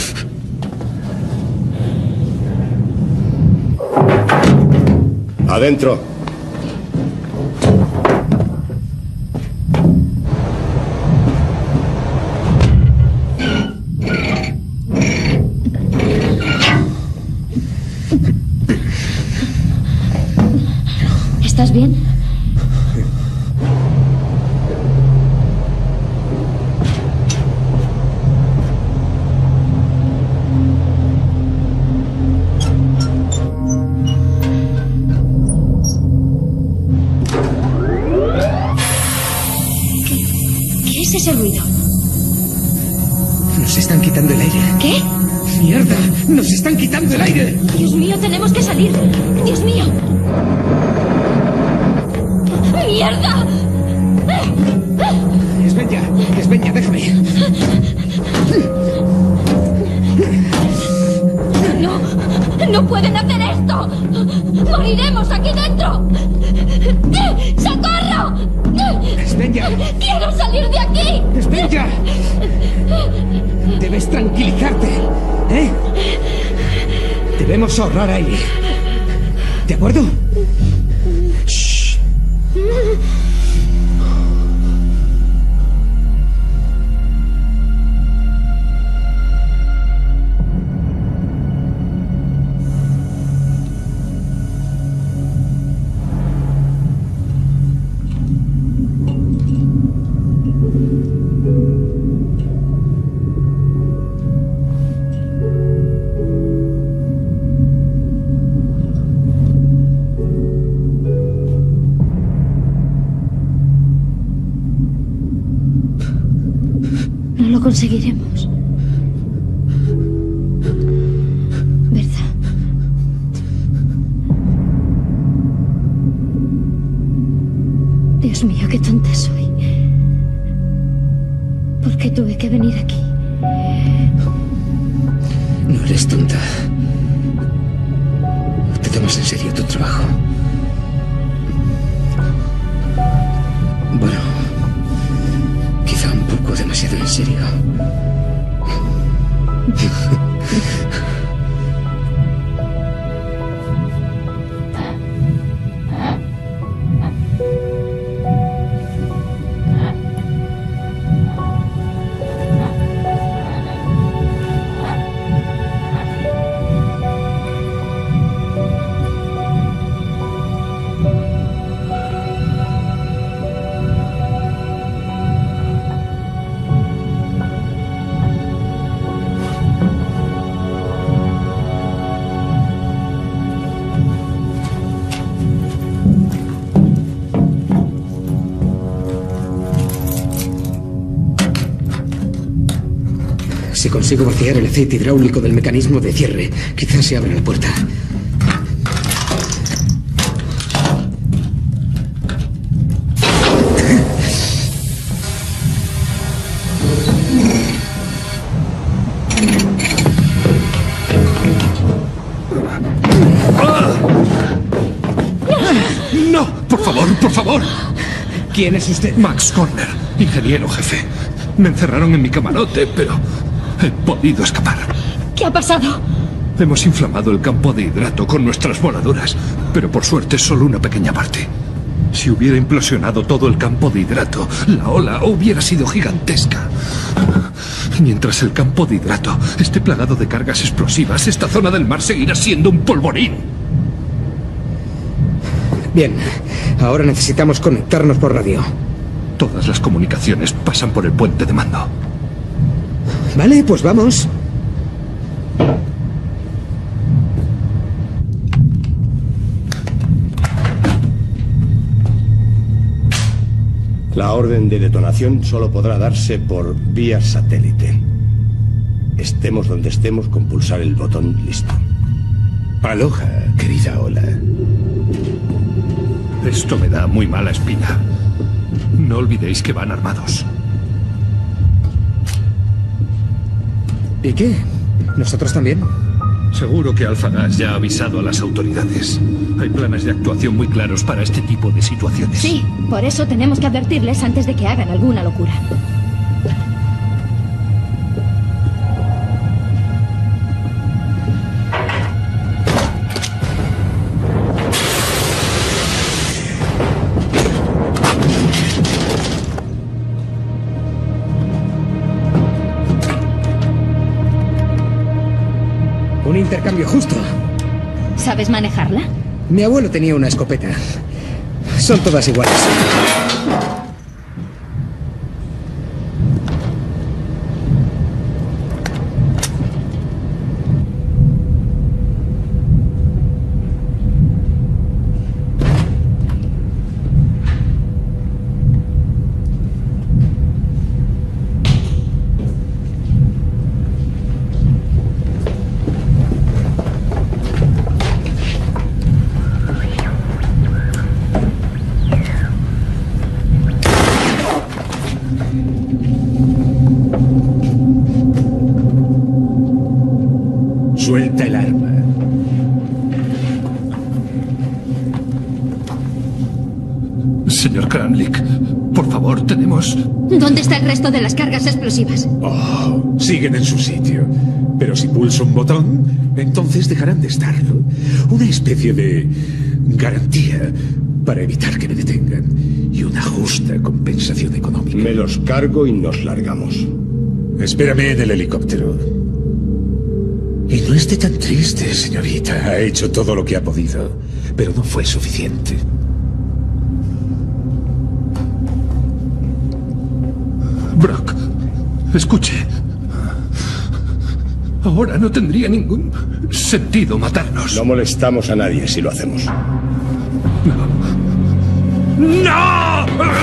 Adentro. ¿Estás bien? ¿Qué es ese ruido? Nos están quitando el aire. ¿Qué? ¡Mierda! ¡Nos están quitando el aire! Dios mío, tenemos que salir. Dios mío. ¡Mierda! Svenja, Svenja, déjame. No, no pueden hacer esto. Moriremos aquí dentro. ¡Socorro! Svenja. ¡Quiero salir de aquí! Svenja. Debes tranquilizarte, ¿eh? Debemos ahorrar aire. ¿De acuerdo? Shh. No lo conseguiremos. ¿Verdad? Dios mío, qué tonta soy. ¿Por qué tuve que venir aquí? No eres tonta. Te tomas en serio tu trabajo. Bueno, quizá un poco demasiado en serio. Si consigo vaciar el aceite hidráulico del mecanismo de cierre, quizás se abra la puerta. ¡No! ¡Por favor, por favor! ¿Quién es usted? Max Corner, ingeniero jefe. Me encerraron en mi camarote, pero he podido escapar. ¿Qué ha pasado? Hemos inflamado el campo de hidrato con nuestras voladuras, pero por suerte es solo una pequeña parte. Si hubiera implosionado todo el campo de hidrato, la ola hubiera sido gigantesca. Mientras el campo de hidrato esté plagado de cargas explosivas, esta zona del mar seguirá siendo un polvorín. Bien, ahora necesitamos conectarnos por radio. Todas las comunicaciones pasan por el puente de mando. Vale, pues vamos. La orden de detonación solo podrá darse por vía satélite. estemos donde estemos, con pulsar el botón listo. Aloha, querida Ola. Esto me da muy mala espina. No olvidéis que van armados. ¿Y qué? ¿Nosotros también? Seguro que Alpha Gas ya ha avisado a las autoridades. Hay planes de actuación muy claros para este tipo de situaciones. Sí, por eso tenemos que advertirles antes de que hagan alguna locura. Un intercambio justo. ¿Sabes manejarla? Mi abuelo tenía una escopeta. Son todas iguales. Suelta el arma. Señor Kramlik, por favor, tenemos... ¿Dónde está el resto de las cargas explosivas? Oh, siguen en su sitio. Pero si pulso un botón, entonces dejarán de estarlo. Una especie de garantía para evitar que me detengan. Y una justa compensación económica. Me los cargo y nos largamos. Espérame en el helicóptero. Y no esté tan triste, señorita. Ha hecho todo lo que ha podido, pero no fue suficiente. Brock, escuche. Ahora no tendría ningún sentido matarnos. No molestamos a nadie si lo hacemos. ¡No!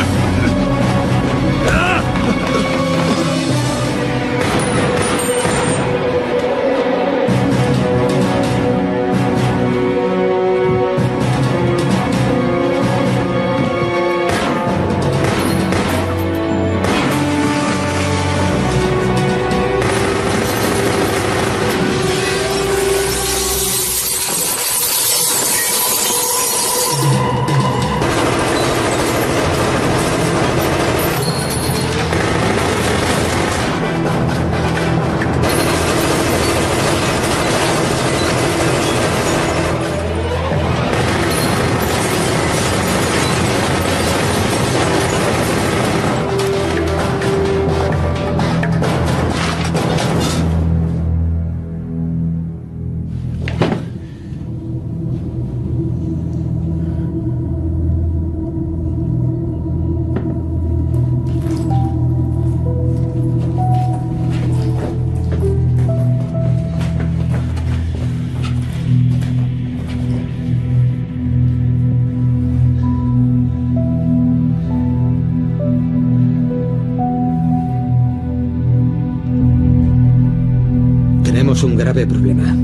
Tenemos un grave problema.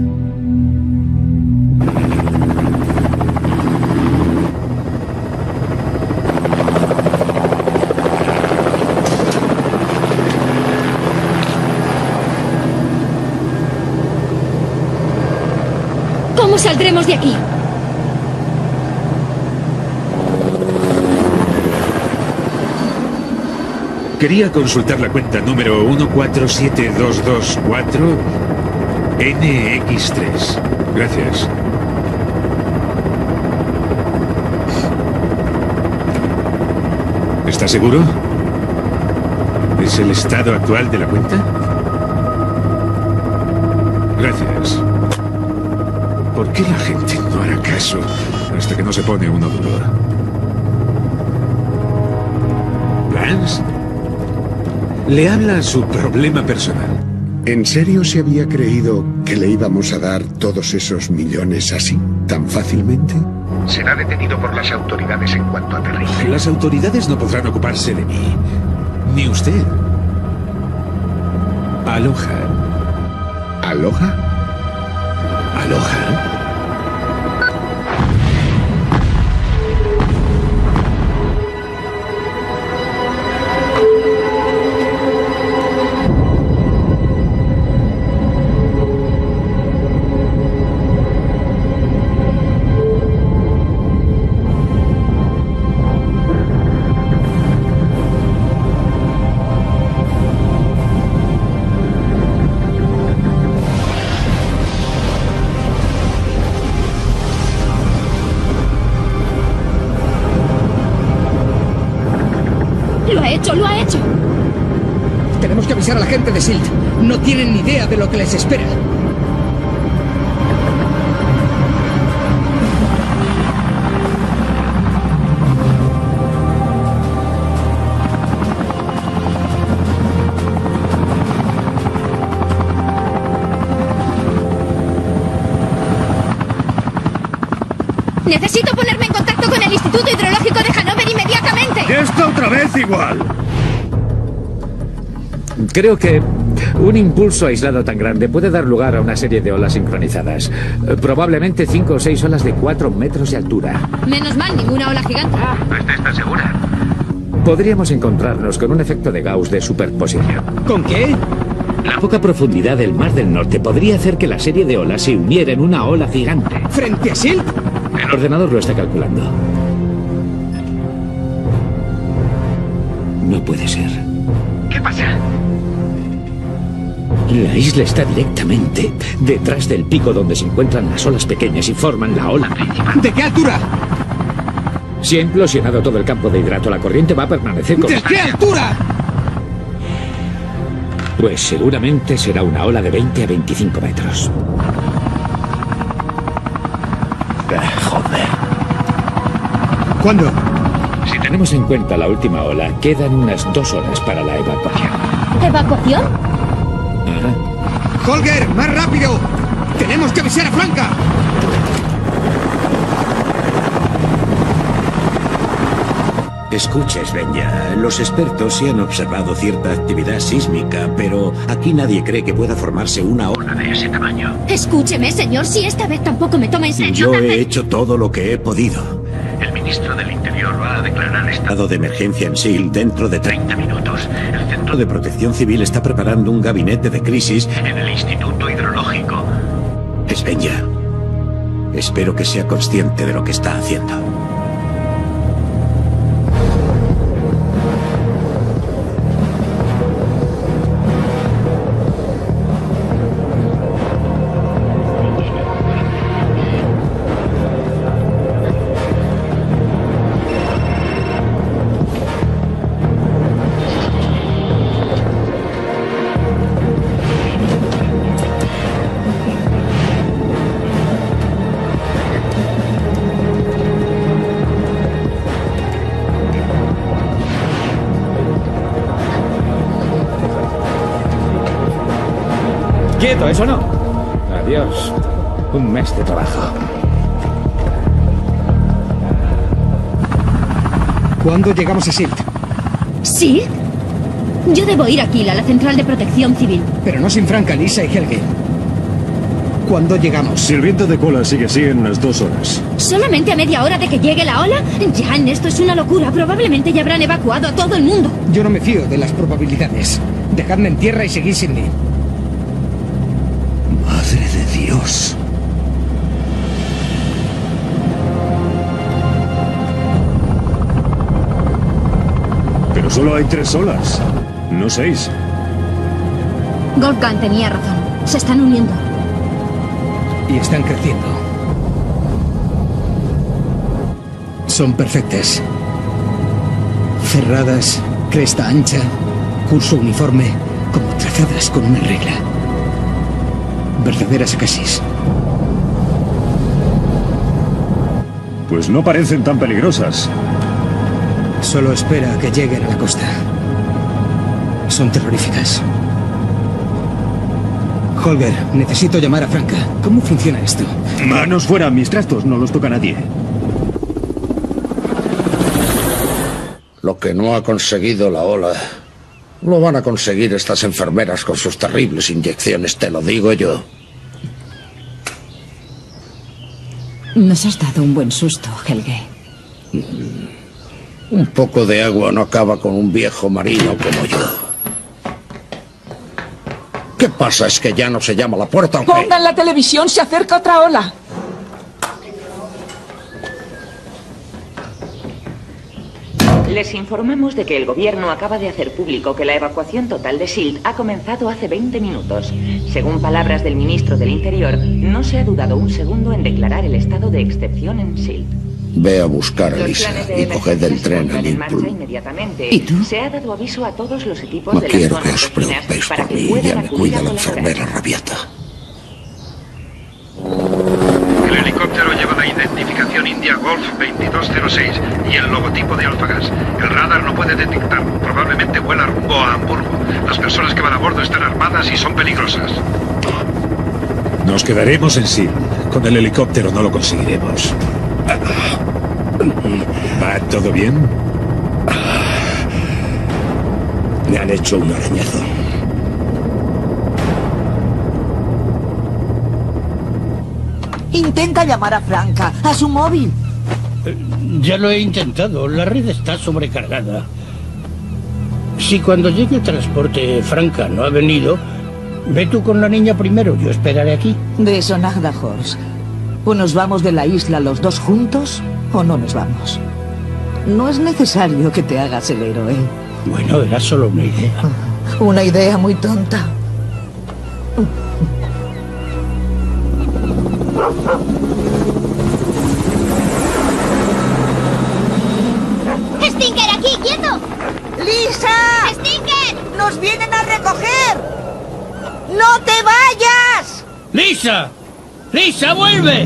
¿Cómo saldremos de aquí? Quería consultar la cuenta número uno cuatro siete dos dos cuatro N X tres. Gracias. ¿Está seguro? ¿Es el estado actual de la cuenta? Gracias. ¿Por qué la gente no hará caso hasta que no se pone uno duro? ¿Lance? Le habla su problema personal. ¿En serio se había creído que le íbamos a dar todos esos millones así, tan fácilmente? Será detenido por las autoridades en cuanto aterrice. Las autoridades no podrán ocuparse de mí. Ni usted. Aloha. ¿Aloha? ¿Aloha? ¡Lo ha hecho! Tenemos que avisar a la gente de S H I E L D. No tienen ni idea de lo que les espera. Necesito ponerme en contacto con el Instituto Hidrológico de Hanover inmediatamente. ¡Ya está otra vez igual! Creo que un impulso aislado tan grande puede dar lugar a una serie de olas sincronizadas. Eh, Probablemente cinco o seis olas de cuatro metros de altura. Menos mal, ninguna ola gigante. ¿No estás tan segura? Podríamos encontrarnos con un efecto de Gauss de superposición. ¿Con qué? La poca profundidad del Mar del Norte podría hacer que la serie de olas se uniera en una ola gigante. ¿Frente a S H I E L D? El ordenador lo está calculando. No puede ser. ¿Qué pasa? La isla está directamente detrás del pico donde se encuentran las olas pequeñas y forman la ola principal. ¿De qué altura? Si ha implosionado todo el campo de hidrato, la corriente va a permanecer con... ¿De qué altura? Pues seguramente será una ola de veinte a veinticinco metros. Joder. ¿Cuándo? Si tenemos en cuenta la última ola, quedan unas dos horas para la evacuación. ¿Evacuación? Ajá. ¡Holger, más rápido! ¡Tenemos que avisar a Franca! Escucha, Svenja, los expertos sí han observado cierta actividad sísmica, pero aquí nadie cree que pueda formarse una ola de ese tamaño. Escúcheme, señor, si esta vez tampoco me toma en serio. Yo tal he vez- hecho todo lo que he podido. El ministro del Interior va a declarar estado de emergencia en S H I E L D dentro de treinta minutos. El Centro de Protección Civil está preparando un gabinete de crisis en el Instituto Hidrológico. Svenja, espero que sea consciente de lo que está haciendo. Quieto, eso no. Adiós. Un mes de trabajo. ¿Cuándo llegamos a S H I E L D? ¿Sí? Yo debo ir aquí, a la central de protección civil. Pero no sin Franca, Lisa y Helge. ¿Cuándo llegamos? Si el viento de cola sigue así en unas dos horas. ¿Solamente a media hora de que llegue la ola? Jan, esto es una locura. Probablemente ya habrán evacuado a todo el mundo. Yo no me fío de las probabilidades. Dejadme en tierra y seguid sin mí. Madre de Dios. Pero solo hay tres olas, no seis. Wolfgang tenía razón. Se están uniendo. Y están creciendo. Son perfectas. Cerradas, cresta ancha, curso uniforme, como trazadas con una regla. Verdaderas acasis. Pues no parecen tan peligrosas. Solo espera a que lleguen a la costa. Son terroríficas. Holger, necesito llamar a Franca. ¿Cómo funciona esto? Manos fuera, mis trastos no los toca nadie. Lo que no ha conseguido la ola Lo van a conseguir estas enfermeras con sus terribles inyecciones, te lo digo yo. Nos has dado un buen susto, Helge. Un poco de agua no acaba con un viejo marino como yo. ¿Qué pasa? ¿Es que ya no se llama la puerta o qué? Pongan la televisión, se acerca otra ola. Les informamos de que el gobierno acaba de hacer público que la evacuación total de Shield ha comenzado hace veinte minutos. Según palabras del ministro del Interior, no se ha dudado un segundo en declarar el estado de excepción en Shield. Ve a buscar a Lisa y coged el tren a Liverpool. ¿Y tú? Se ha dado aviso a todos los equipos No de quiero las que zonas os vecinas preocupéis para por que mí, puedan ya me acudir cuida a la colaborar. enfermera rabiata. El helicóptero lleva la identificación India Golf veintidós cero seis y el logotipo de Alfagas. El radar no puede detectarlo. Probablemente vuela rumbo a Hamburgo. Las personas que van a bordo están armadas y son peligrosas. Nos quedaremos en Sil. Con el helicóptero no lo conseguiremos. ¿Va todo bien? Me han hecho un arañazo. Intenta llamar a Franca, a su móvil. Ya lo he intentado, la red está sobrecargada. Si cuando llegue el transporte Franca no ha venido, ve tú con la niña primero, yo esperaré aquí. De eso nada, Horst. O nos vamos de la isla los dos juntos, o no nos vamos. No es necesario que te hagas el héroe. Bueno, era solo una idea. Una idea muy tonta. ¡Stinker, aquí, quieto! ¡Lisa! ¡Stinker! ¡Nos vienen a recoger! ¡No te vayas! ¡Lisa! ¡Lisa, vuelve!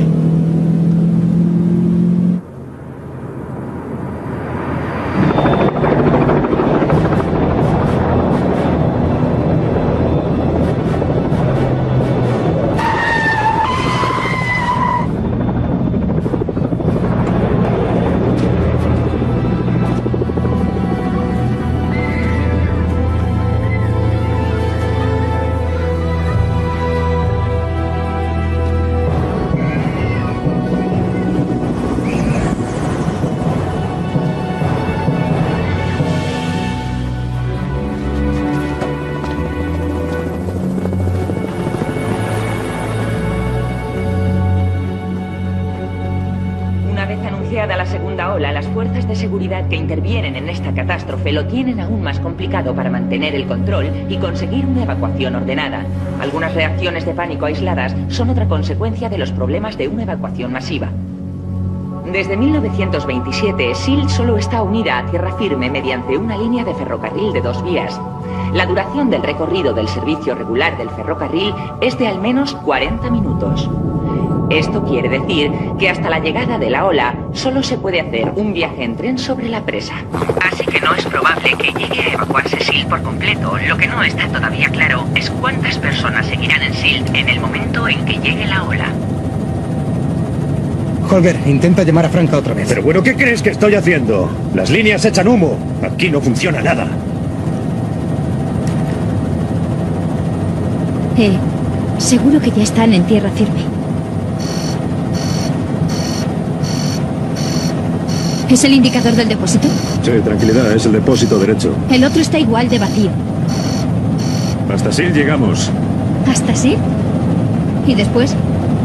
La segunda ola, las fuerzas de seguridad que intervienen en esta catástrofe lo tienen aún más complicado para mantener el control y conseguir una evacuación ordenada. Algunas reacciones de pánico aisladas son otra consecuencia de los problemas de una evacuación masiva. Desde mil novecientos veintisiete, Shield solo está unida a tierra firme mediante una línea de ferrocarril de dos vías. La duración del recorrido del servicio regular del ferrocarril es de al menos cuarenta minutos. Esto quiere decir que hasta la llegada de la ola solo se puede hacer un viaje en tren sobre la presa. Así que no es probable que llegue a evacuarse Shield por completo. Lo que no está todavía claro es cuántas personas seguirán en Shield en el momento en que llegue la ola. Holger, intenta llamar a Franca otra vez. Pero bueno, ¿qué crees que estoy haciendo? Las líneas echan humo. Aquí no funciona nada. Eh, seguro que ya están en tierra firme. ¿Es el indicador del depósito? Sí, tranquilidad, es el depósito derecho. El otro está igual de vacío. Hasta Sil llegamos. ¿Hasta sí? ¿Y después?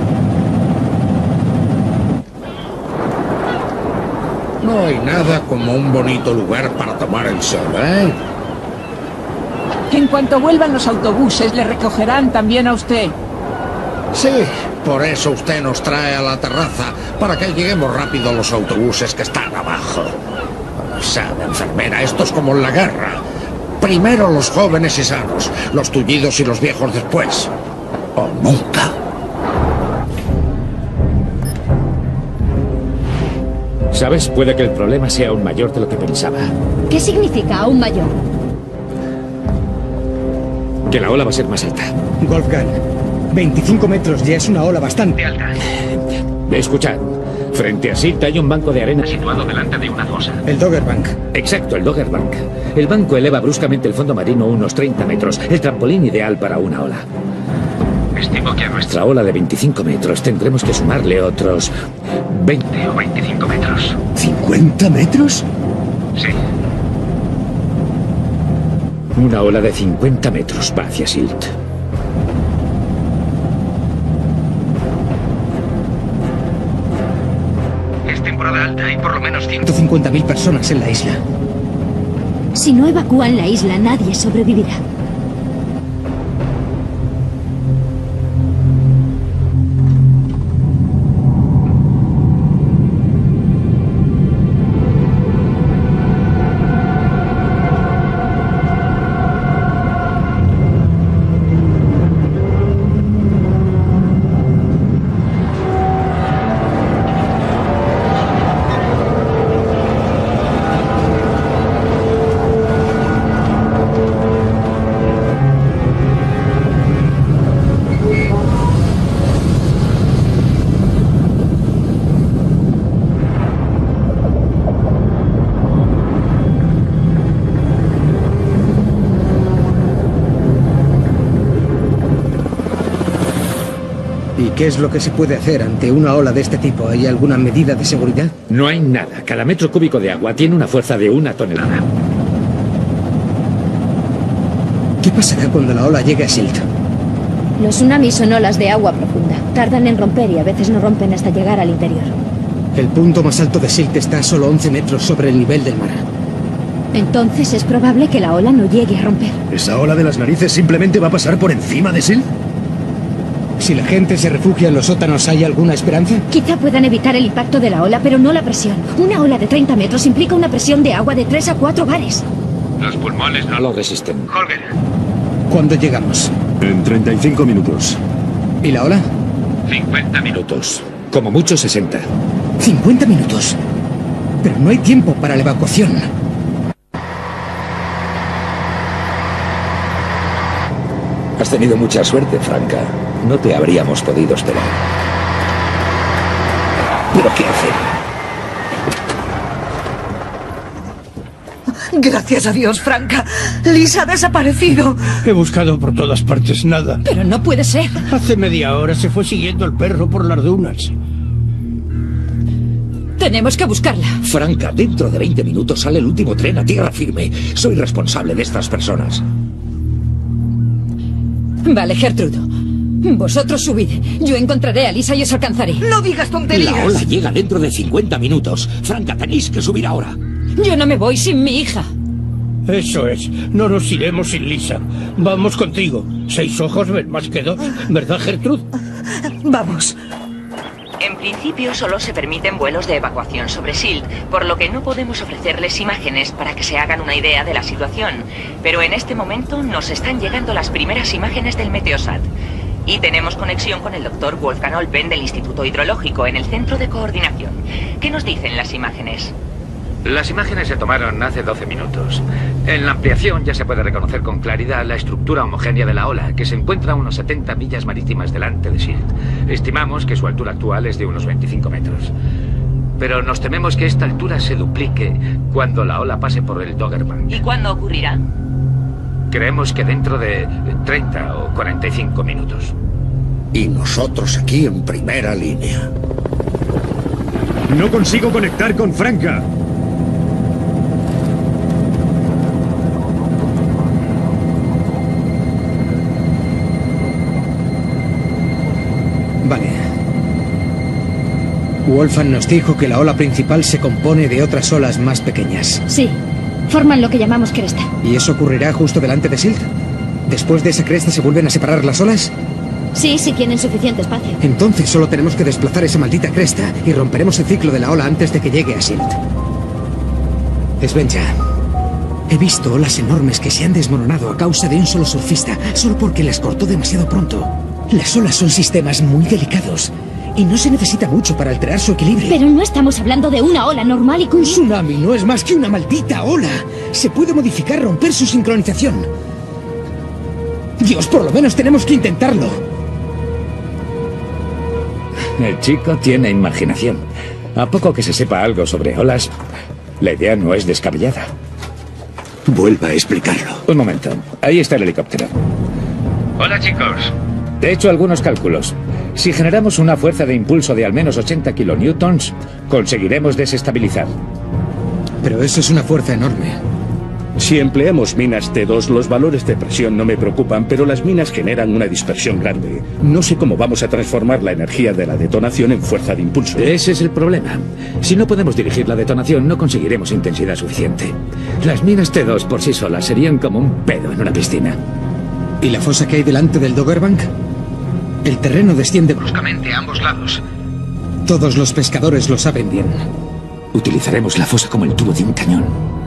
No hay nada como un bonito lugar para tomar el sol, ¿eh? En cuanto vuelvan los autobuses, le recogerán también a usted. Sí, por eso usted nos trae a la terraza, para que lleguemos rápido a los autobuses que están abajo. Sabe, enfermera, esto es como en la guerra. Primero los jóvenes y sanos, los tullidos y los viejos después. O nunca. ¿Sabes? Puede que el problema sea aún mayor de lo que pensaba. ¿Qué significa aún mayor? Que la ola va a ser más alta. Wolfgang, veinticinco metros ya es una ola bastante alta. Escuchad, Frente a Silt hay un banco de arena situado delante de una fosa. El Dogger Bank. Exacto, el Dogger Bank. El banco eleva bruscamente el fondo marino unos treinta metros, el trampolín ideal para una ola. Estimo que a nuestra ola de veinticinco metros tendremos que sumarle otros veinte o veinticinco metros. ¿cincuenta metros? Sí. Una ola de cincuenta metros va hacia Silt. Es temporada alta, hay por lo menos ciento cincuenta mil personas en la isla. Si no evacúan la isla, nadie sobrevivirá. ¿Qué es lo que se puede hacer ante una ola de este tipo? ¿Hay alguna medida de seguridad? No hay nada. Cada metro cúbico de agua tiene una fuerza de una tonelada. ¿Qué pasará cuando la ola llegue a Silt? Los tsunamis son olas de agua profunda. Tardan en romper y a veces no rompen hasta llegar al interior. El punto más alto de Silt está a solo once metros sobre el nivel del mar. Entonces es probable que la ola no llegue a romper. ¿Esa ola de las narices simplemente va a pasar por encima de Silt? Si la gente se refugia en los sótanos, ¿hay alguna esperanza? Quizá puedan evitar el impacto de la ola, pero no la presión. Una ola de treinta metros implica una presión de agua de tres a cuatro bares. Los pulmones no lo resisten. Holger. ¿Cuándo llegamos? En treinta y cinco minutos. ¿Y la ola? cincuenta minutos. Como mucho sesenta. cincuenta minutos. Pero no hay tiempo para la evacuación. Has tenido mucha suerte, Franca. No te habríamos podido esperar. ¿Pero qué hacer? Gracias a Dios, Franca. Lisa ha desaparecido. He buscado por todas partes, nada. Pero no puede ser. Hace media hora se fue siguiendo el perro por las dunas. Tenemos que buscarla. Franca, dentro de veinte minutos sale el último tren a tierra firme. Soy responsable de estas personas. Vale, Gertrude. Vosotros subid. Yo encontraré a Lisa y os alcanzaré. No digas tonterías. La ola llega dentro de cincuenta minutos. Franca, tenéis que subir ahora. Yo no me voy sin mi hija. Eso es. No nos iremos sin Lisa. Vamos contigo. Seis ojos ven más que dos. ¿Verdad, Gertrude? Vamos. En principio solo se permiten vuelos de evacuación sobre Silt, por lo que no podemos ofrecerles imágenes para que se hagan una idea de la situación. Pero en este momento nos están llegando las primeras imágenes del Meteosat. Y tenemos conexión con el doctor Wolfgang Olpen del Instituto Hidrológico en el Centro de Coordinación. ¿Qué nos dicen las imágenes? Las imágenes se tomaron hace doce minutos. En la ampliación ya se puede reconocer con claridad la estructura homogénea de la ola, que se encuentra a unos setenta millas marítimas delante de Silt. Estimamos que su altura actual es de unos veinticinco metros. Pero nos tememos que esta altura se duplique cuando la ola pase por el Dogger Bank. ¿Y cuándo ocurrirá? Creemos que dentro de treinta o cuarenta y cinco minutos. Y nosotros aquí en primera línea. No consigo conectar con Franca. Vale. Wolfgang nos dijo que la ola principal se compone de otras olas más pequeñas. Sí, forman lo que llamamos cresta. ¿Y eso ocurrirá justo delante de Silt? ¿Después de esa cresta se vuelven a separar las olas? Sí, si tienen suficiente espacio. Entonces solo tenemos que desplazar esa maldita cresta y romperemos el ciclo de la ola antes de que llegue a Silt. Svenja, he visto olas enormes que se han desmoronado a causa de un solo surfista, solo porque las cortó demasiado pronto. Las olas son sistemas muy delicados y no se necesita mucho para alterar su equilibrio. Pero no estamos hablando de una ola normal y Un tsunami no es más que una maldita ola. Se puede modificar, romper su sincronización. Dios, por lo menos tenemos que intentarlo. El chico tiene imaginación. A poco que se sepa algo sobre olas, la idea no es descabellada. Vuelva a explicarlo. Un momento. Ahí está el helicóptero. Hola, chicos. He hecho algunos cálculos. Si generamos una fuerza de impulso de al menos ochenta kilonewtons, conseguiremos desestabilizar. Pero eso es una fuerza enorme. Si empleamos minas T dos, los valores de presión no me preocupan, pero las minas generan una dispersión grande. No sé cómo vamos a transformar la energía de la detonación en fuerza de impulso. Ese es el problema. Si no podemos dirigir la detonación, no conseguiremos intensidad suficiente. Las minas T dos por sí solas serían como un pedo en una piscina. ¿Y la fosa que hay delante del Doggerbank? El terreno desciende bruscamente a ambos lados. Todos los pescadores lo saben bien. Utilizaremos la fosa como el tubo de un cañón.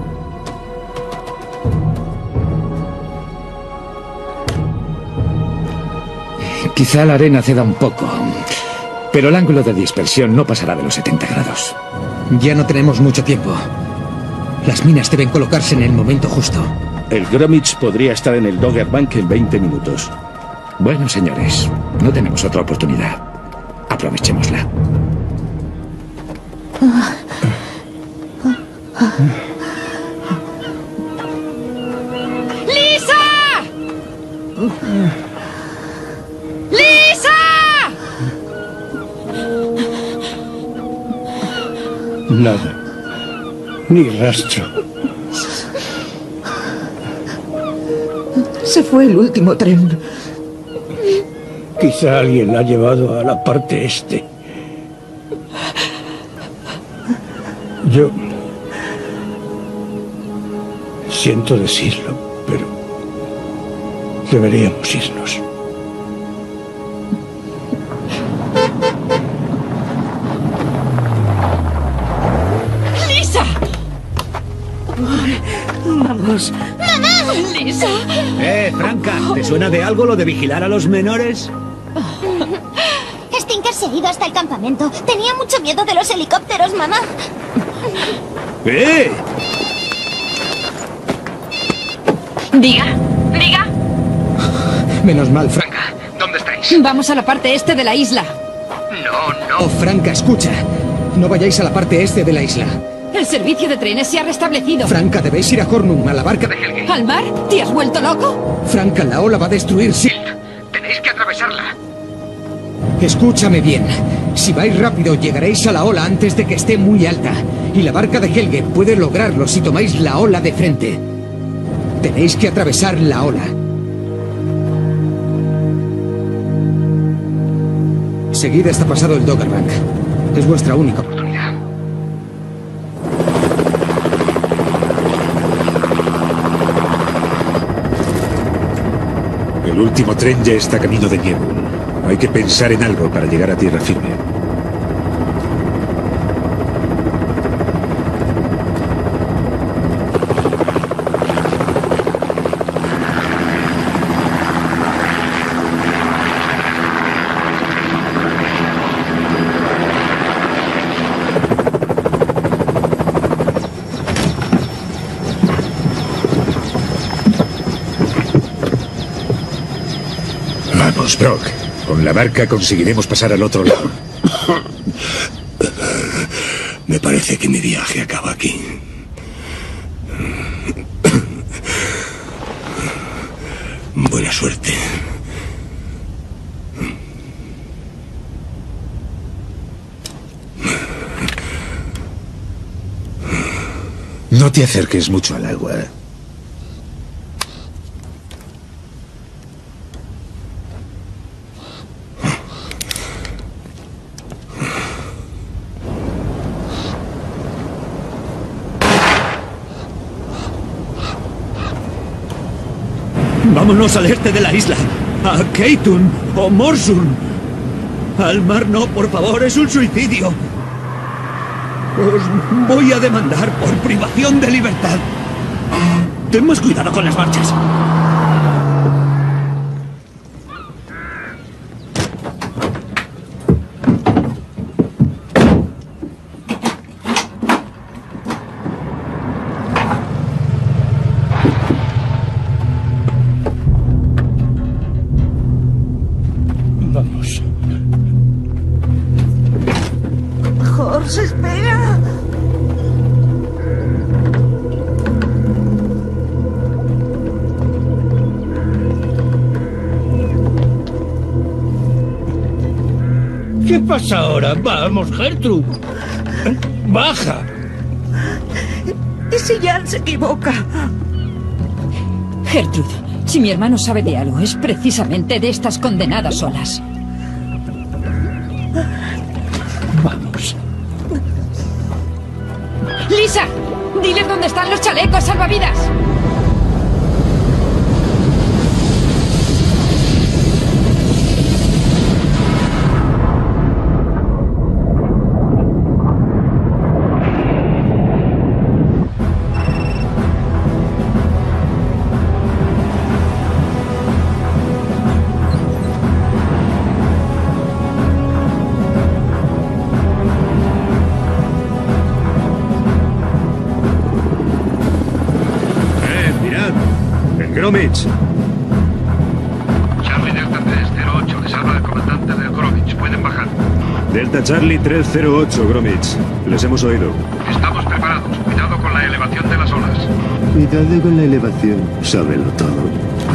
Quizá la arena ceda un poco, pero el ángulo de dispersión no pasará de los setenta grados. Ya no tenemos mucho tiempo. Las minas deben colocarse en el momento justo. El Gromit podría estar en el Doggerbank en veinte minutos. Bueno, señores, no tenemos otra oportunidad. Aprovechémosla. ¡Lisa! ¡Lisa! Nada. Ni rastro. Se fue el último tren. Quizá alguien la ha llevado a la parte este. Yo... siento decirlo, pero... deberíamos irnos. ¡Lisa! Vamos. ¡Mamá! ¡Lisa! Eh, Franca, ¿te suena de algo lo de vigilar a los menores? Stinker se ha ido hasta el campamento. Tenía mucho miedo de los helicópteros, mamá. ¡Eh! Diga, diga. Menos mal, Franca. ¿Dónde estáis? Vamos a la parte este de la isla. No, Oh, Franca, escucha. No vayáis a la parte este de la isla. El servicio de trenes se ha restablecido. Franca, debéis ir a Hornum, a la barca de Helge. ¿Al mar? ¿Te has vuelto loco? Franca, la ola va a destruir Silt. Tenéis que atravesarla. Escúchame bien. Si vais rápido, llegaréis a la ola antes de que esté muy alta. Y la barca de Helge puede lograrlo si tomáis la ola de frente. Tenéis que atravesar la ola. Seguid hasta pasado el Doggerbank. Es vuestra única oportunidad. El último tren ya está camino de Niebla. Hay que pensar en algo para llegar a tierra firme. Vamos, Brock. Con la barca conseguiremos pasar al otro lado. Me parece que mi viaje acaba aquí. Buena suerte. No te acerques mucho al agua. Vámonos al este de la isla. A Keitun o Morsun. Al mar no, por favor, es un suicidio. Os voy a demandar por privación de libertad. Ten más cuidado con las marchas. Vamos. Horst. pasa ahora? Vamos, Gertrude. Baja. ¿Y si Jan se equivoca? Gertrude, si mi hermano sabe de algo, es precisamente de estas condenadas olas. Vamos. ¡Lisa! ¡Dile dónde están los chalecos salvavidas! Gromit. Charlie Delta tres cero ocho, les habla el comandante del Gromit. Pueden bajar. Delta Charlie tres cero ocho, Gromit. Les hemos oído. Estamos preparados. Cuidado con la elevación de las olas. Cuidado con la elevación. Sábelo todo.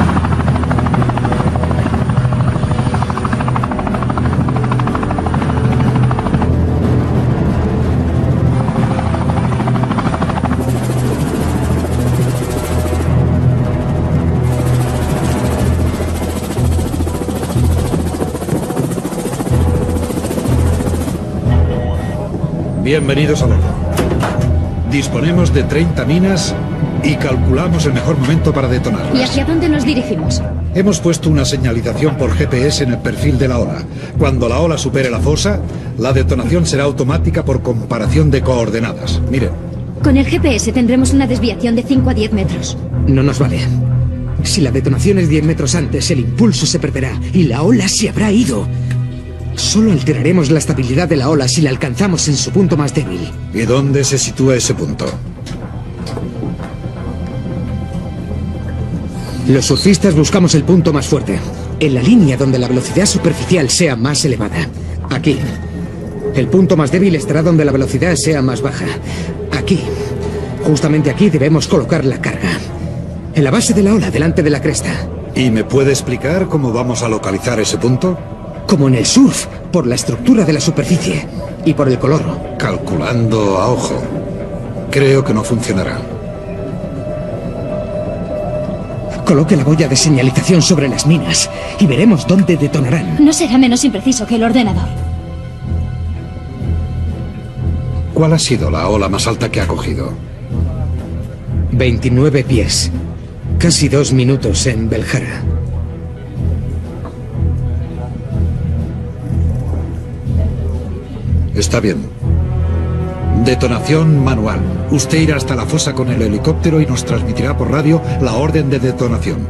Bienvenidos a bordo. Disponemos de treinta minas y calculamos el mejor momento para detonarlas. ¿Y hacia dónde nos dirigimos? Hemos puesto una señalización por G P S en el perfil de la ola. Cuando la ola supere la fosa, la detonación será automática por comparación de coordenadas. Miren. Con el G P S tendremos una desviación de cinco a diez metros. No nos vale. Si la detonación es diez metros antes, el impulso se perderá y la ola se habrá ido. Solo alteraremos la estabilidad de la ola si la alcanzamos en su punto más débil. ¿Y dónde se sitúa ese punto? Los surfistas buscamos el punto más fuerte, en la línea donde la velocidad superficial sea más elevada. Aquí. El punto más débil estará donde la velocidad sea más baja. Aquí. Justamente aquí debemos colocar la carga. En la base de la ola, delante de la cresta. ¿Y me puede explicar cómo vamos a localizar ese punto? Como en el surf, por la estructura de la superficie y por el color. Calculando a ojo. Creo que no funcionará. Coloque la boya de señalización sobre las minas y veremos dónde detonarán. No será menos impreciso que el ordenador. ¿Cuál ha sido la ola más alta que ha cogido? veintinueve pies. Casi dos minutos en Beljara. Está bien. Detonación manual. Usted irá hasta la fosa con el helicóptero y nos transmitirá por radio la orden de detonación.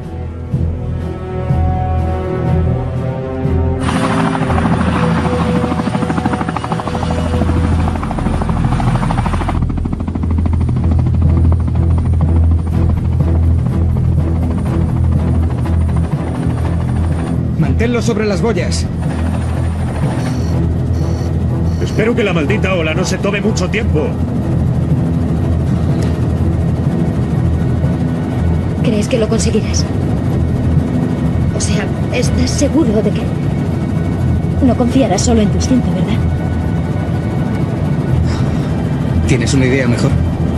Manténlo sobre las boyas. Espero que la maldita ola no se tome mucho tiempo. ¿Crees que lo conseguirás? O sea, ¿estás seguro de que no confiarás solo en tu instinto, verdad? ¿Tienes una idea mejor?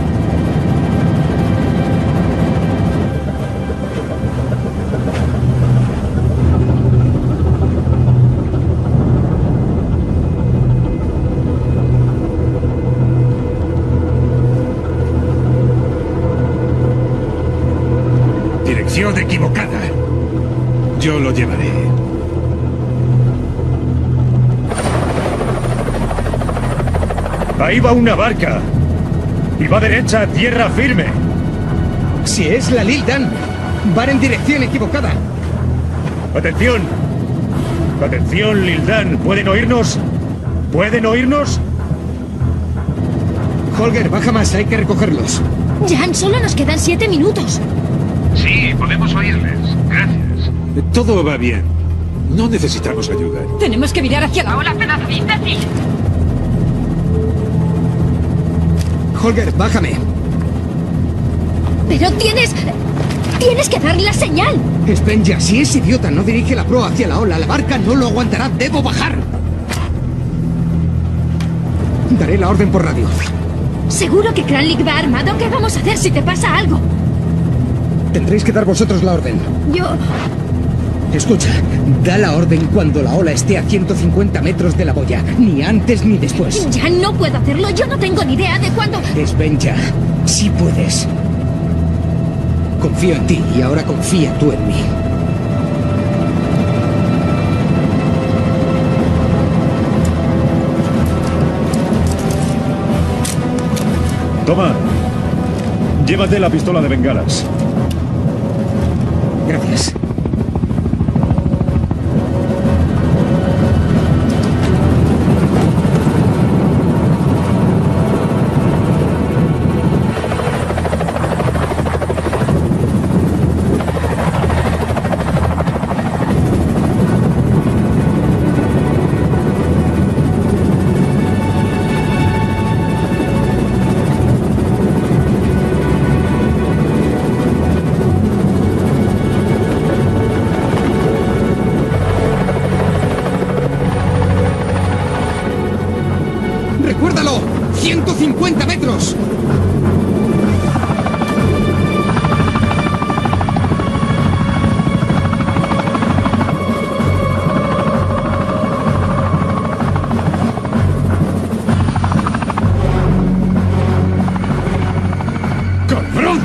Equivocada. Yo lo llevaré. Ahí va una barca. Y va derecha a tierra firme. Si es la Lil Dan, van en dirección equivocada. Atención. Atención, Lil Dan. ¿Pueden oírnos? ¿Pueden oírnos? Holger, baja más. Hay que recogerlos. Jan, solo nos quedan siete minutos. Sí, podemos oírles. Gracias. Todo va bien. No necesitamos ayuda. Tenemos que mirar hacia la ola, pedazo de imbécil. Holger, bájame. Pero tienes... Tienes que darle la señal. Spenja, si ese idiota no dirige la proa hacia la ola, la barca no lo aguantará. Debo bajar. Daré la orden por radio. ¿Seguro que Kranlik va armado? ¿Qué vamos a hacer si te pasa algo? Tendréis que dar vosotros la orden. Yo... Escucha, da la orden cuando la ola esté a ciento cincuenta metros de la boya. Ni antes ni después. Ya no puedo hacerlo. Yo no tengo ni idea de cuándo... Svenja, sí puedes. Confío en ti y ahora confía tú en mí. Toma. Llévate la pistola de bengalas. Gracias. ¡Recuérdalo! ¡ciento cincuenta metros! ¡Cabrón!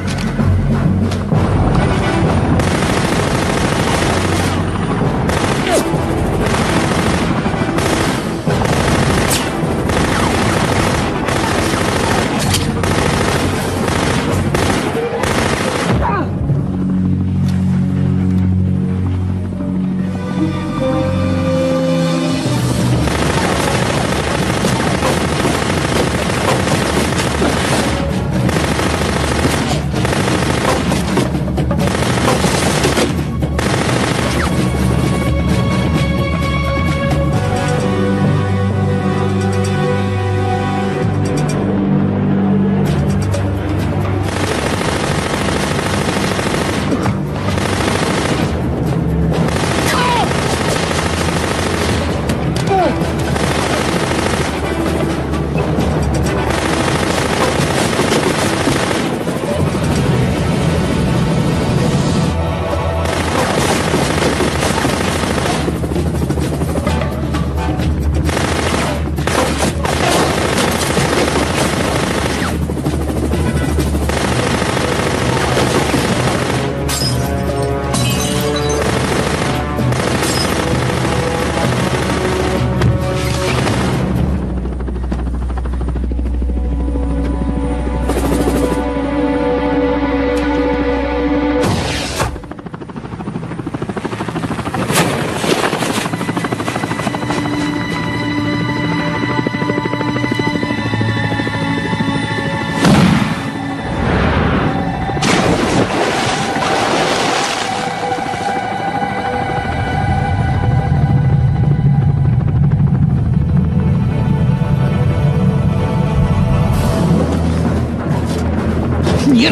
¡Mierda!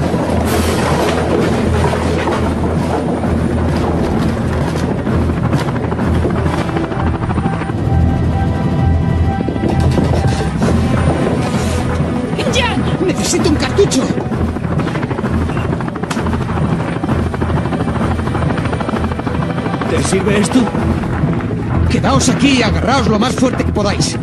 ¡Ya! ¡Necesito un cartucho! ¿Te sirve esto? Quedaos aquí y agarraos lo más fuerte que podáis.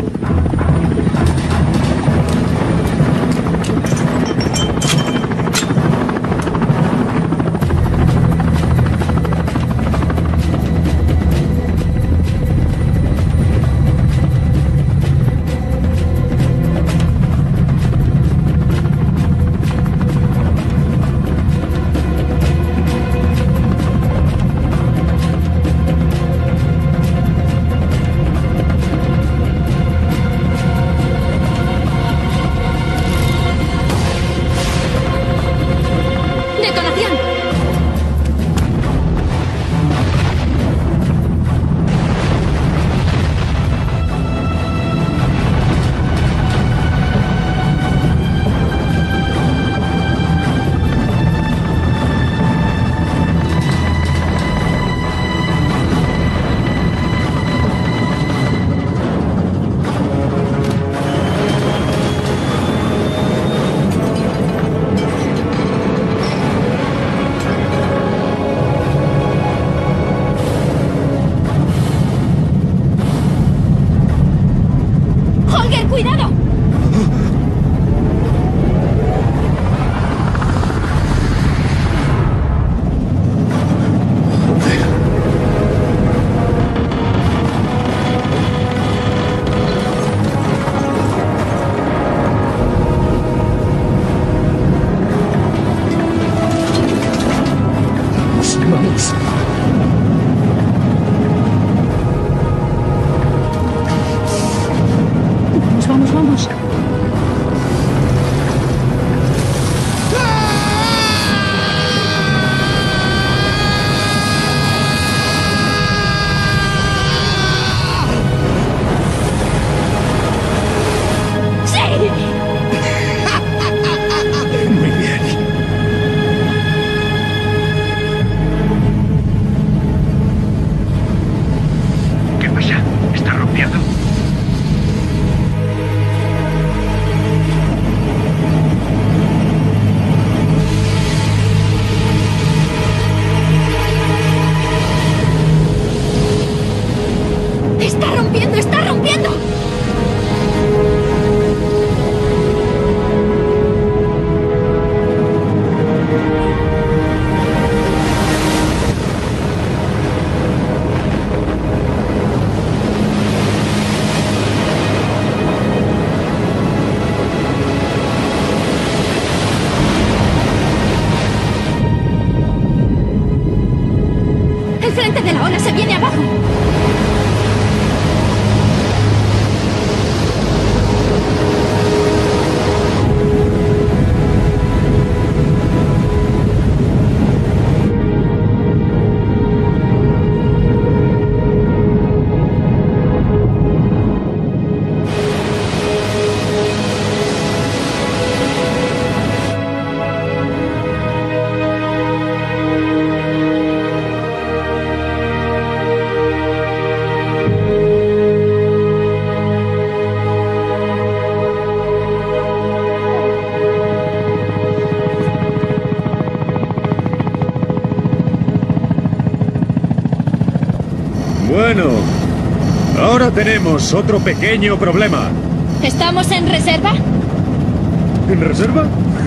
Bueno, ahora tenemos otro pequeño problema. ¿Estamos en reserva? ¿En reserva?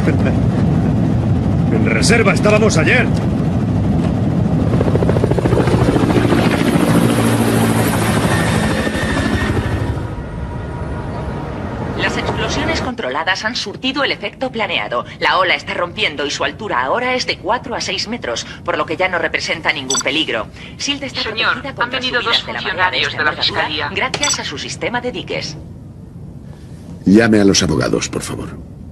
En reserva estábamos ayer. Las explosiones controladas han surtido el efecto planeado. La ola está rompiendo y su altura ahora es de cuatro a seis metros, por lo que ya no representa ningún peligro. Shield está Señor, protegida contra han venido subidas dos de la funcionarios marea de la esta envergadura Fiscalía. gracias a su sistema de diques. Llame a los abogados, por favor.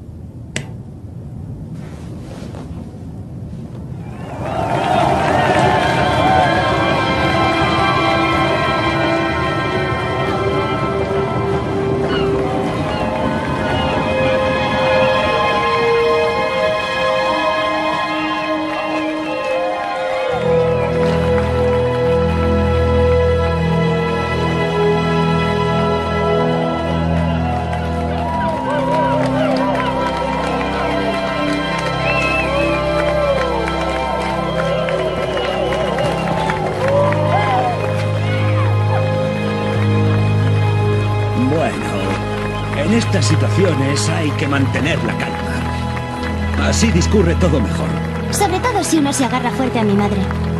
En estas situaciones hay que mantener la calma. Así discurre todo mejor. Sobre todo si uno se agarra fuerte a mi madre.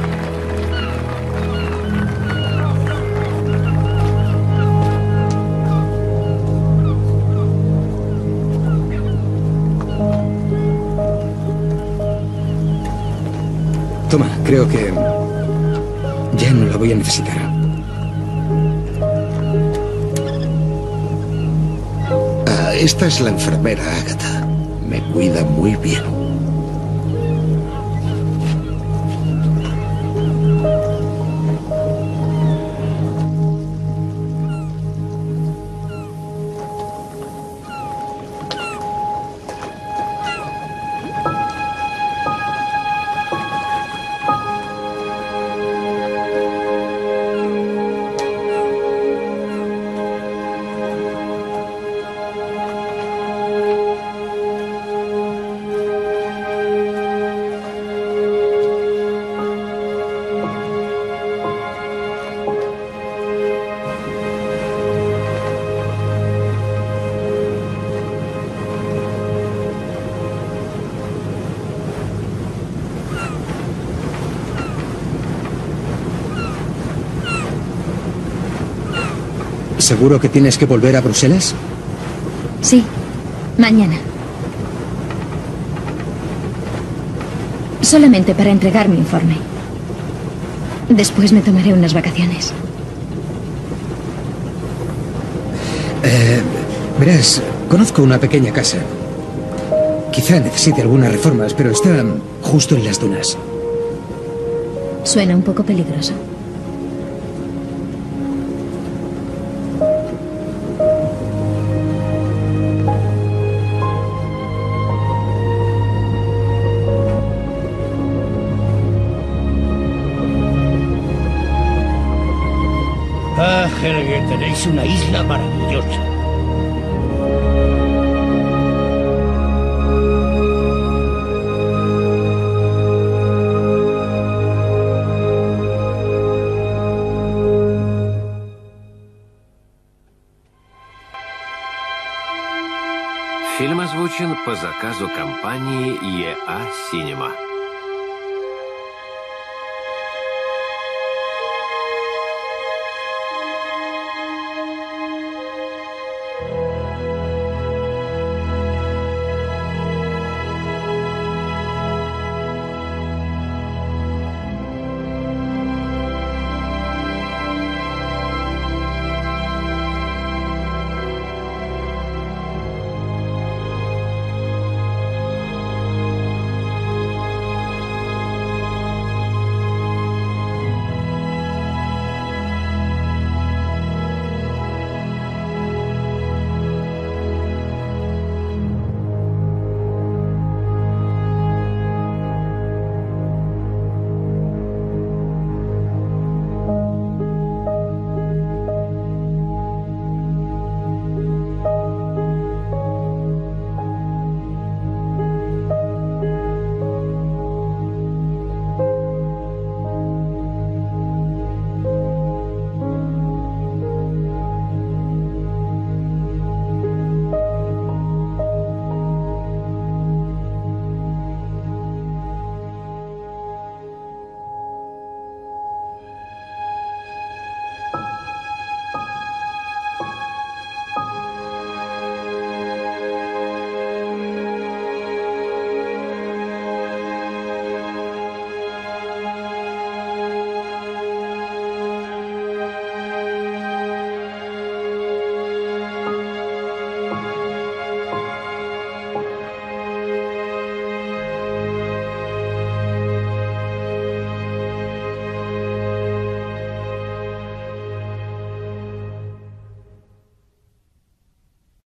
Toma, creo que ya no la voy a necesitar. Ah, esta es la enfermera, Agatha. Me cuida muy bien. ¿Seguro que tienes que volver a Bruselas? Sí, mañana. Solamente para entregar mi informe. Después me tomaré unas vacaciones. Eh, verás, conozco una pequeña casa. Quizá necesite algunas reformas, pero está justo en las dunas. Suena un poco peligroso. Ah, Helge, tenéis una isla maravillosa. Фильм озвучен по заказу компании и а Cinema.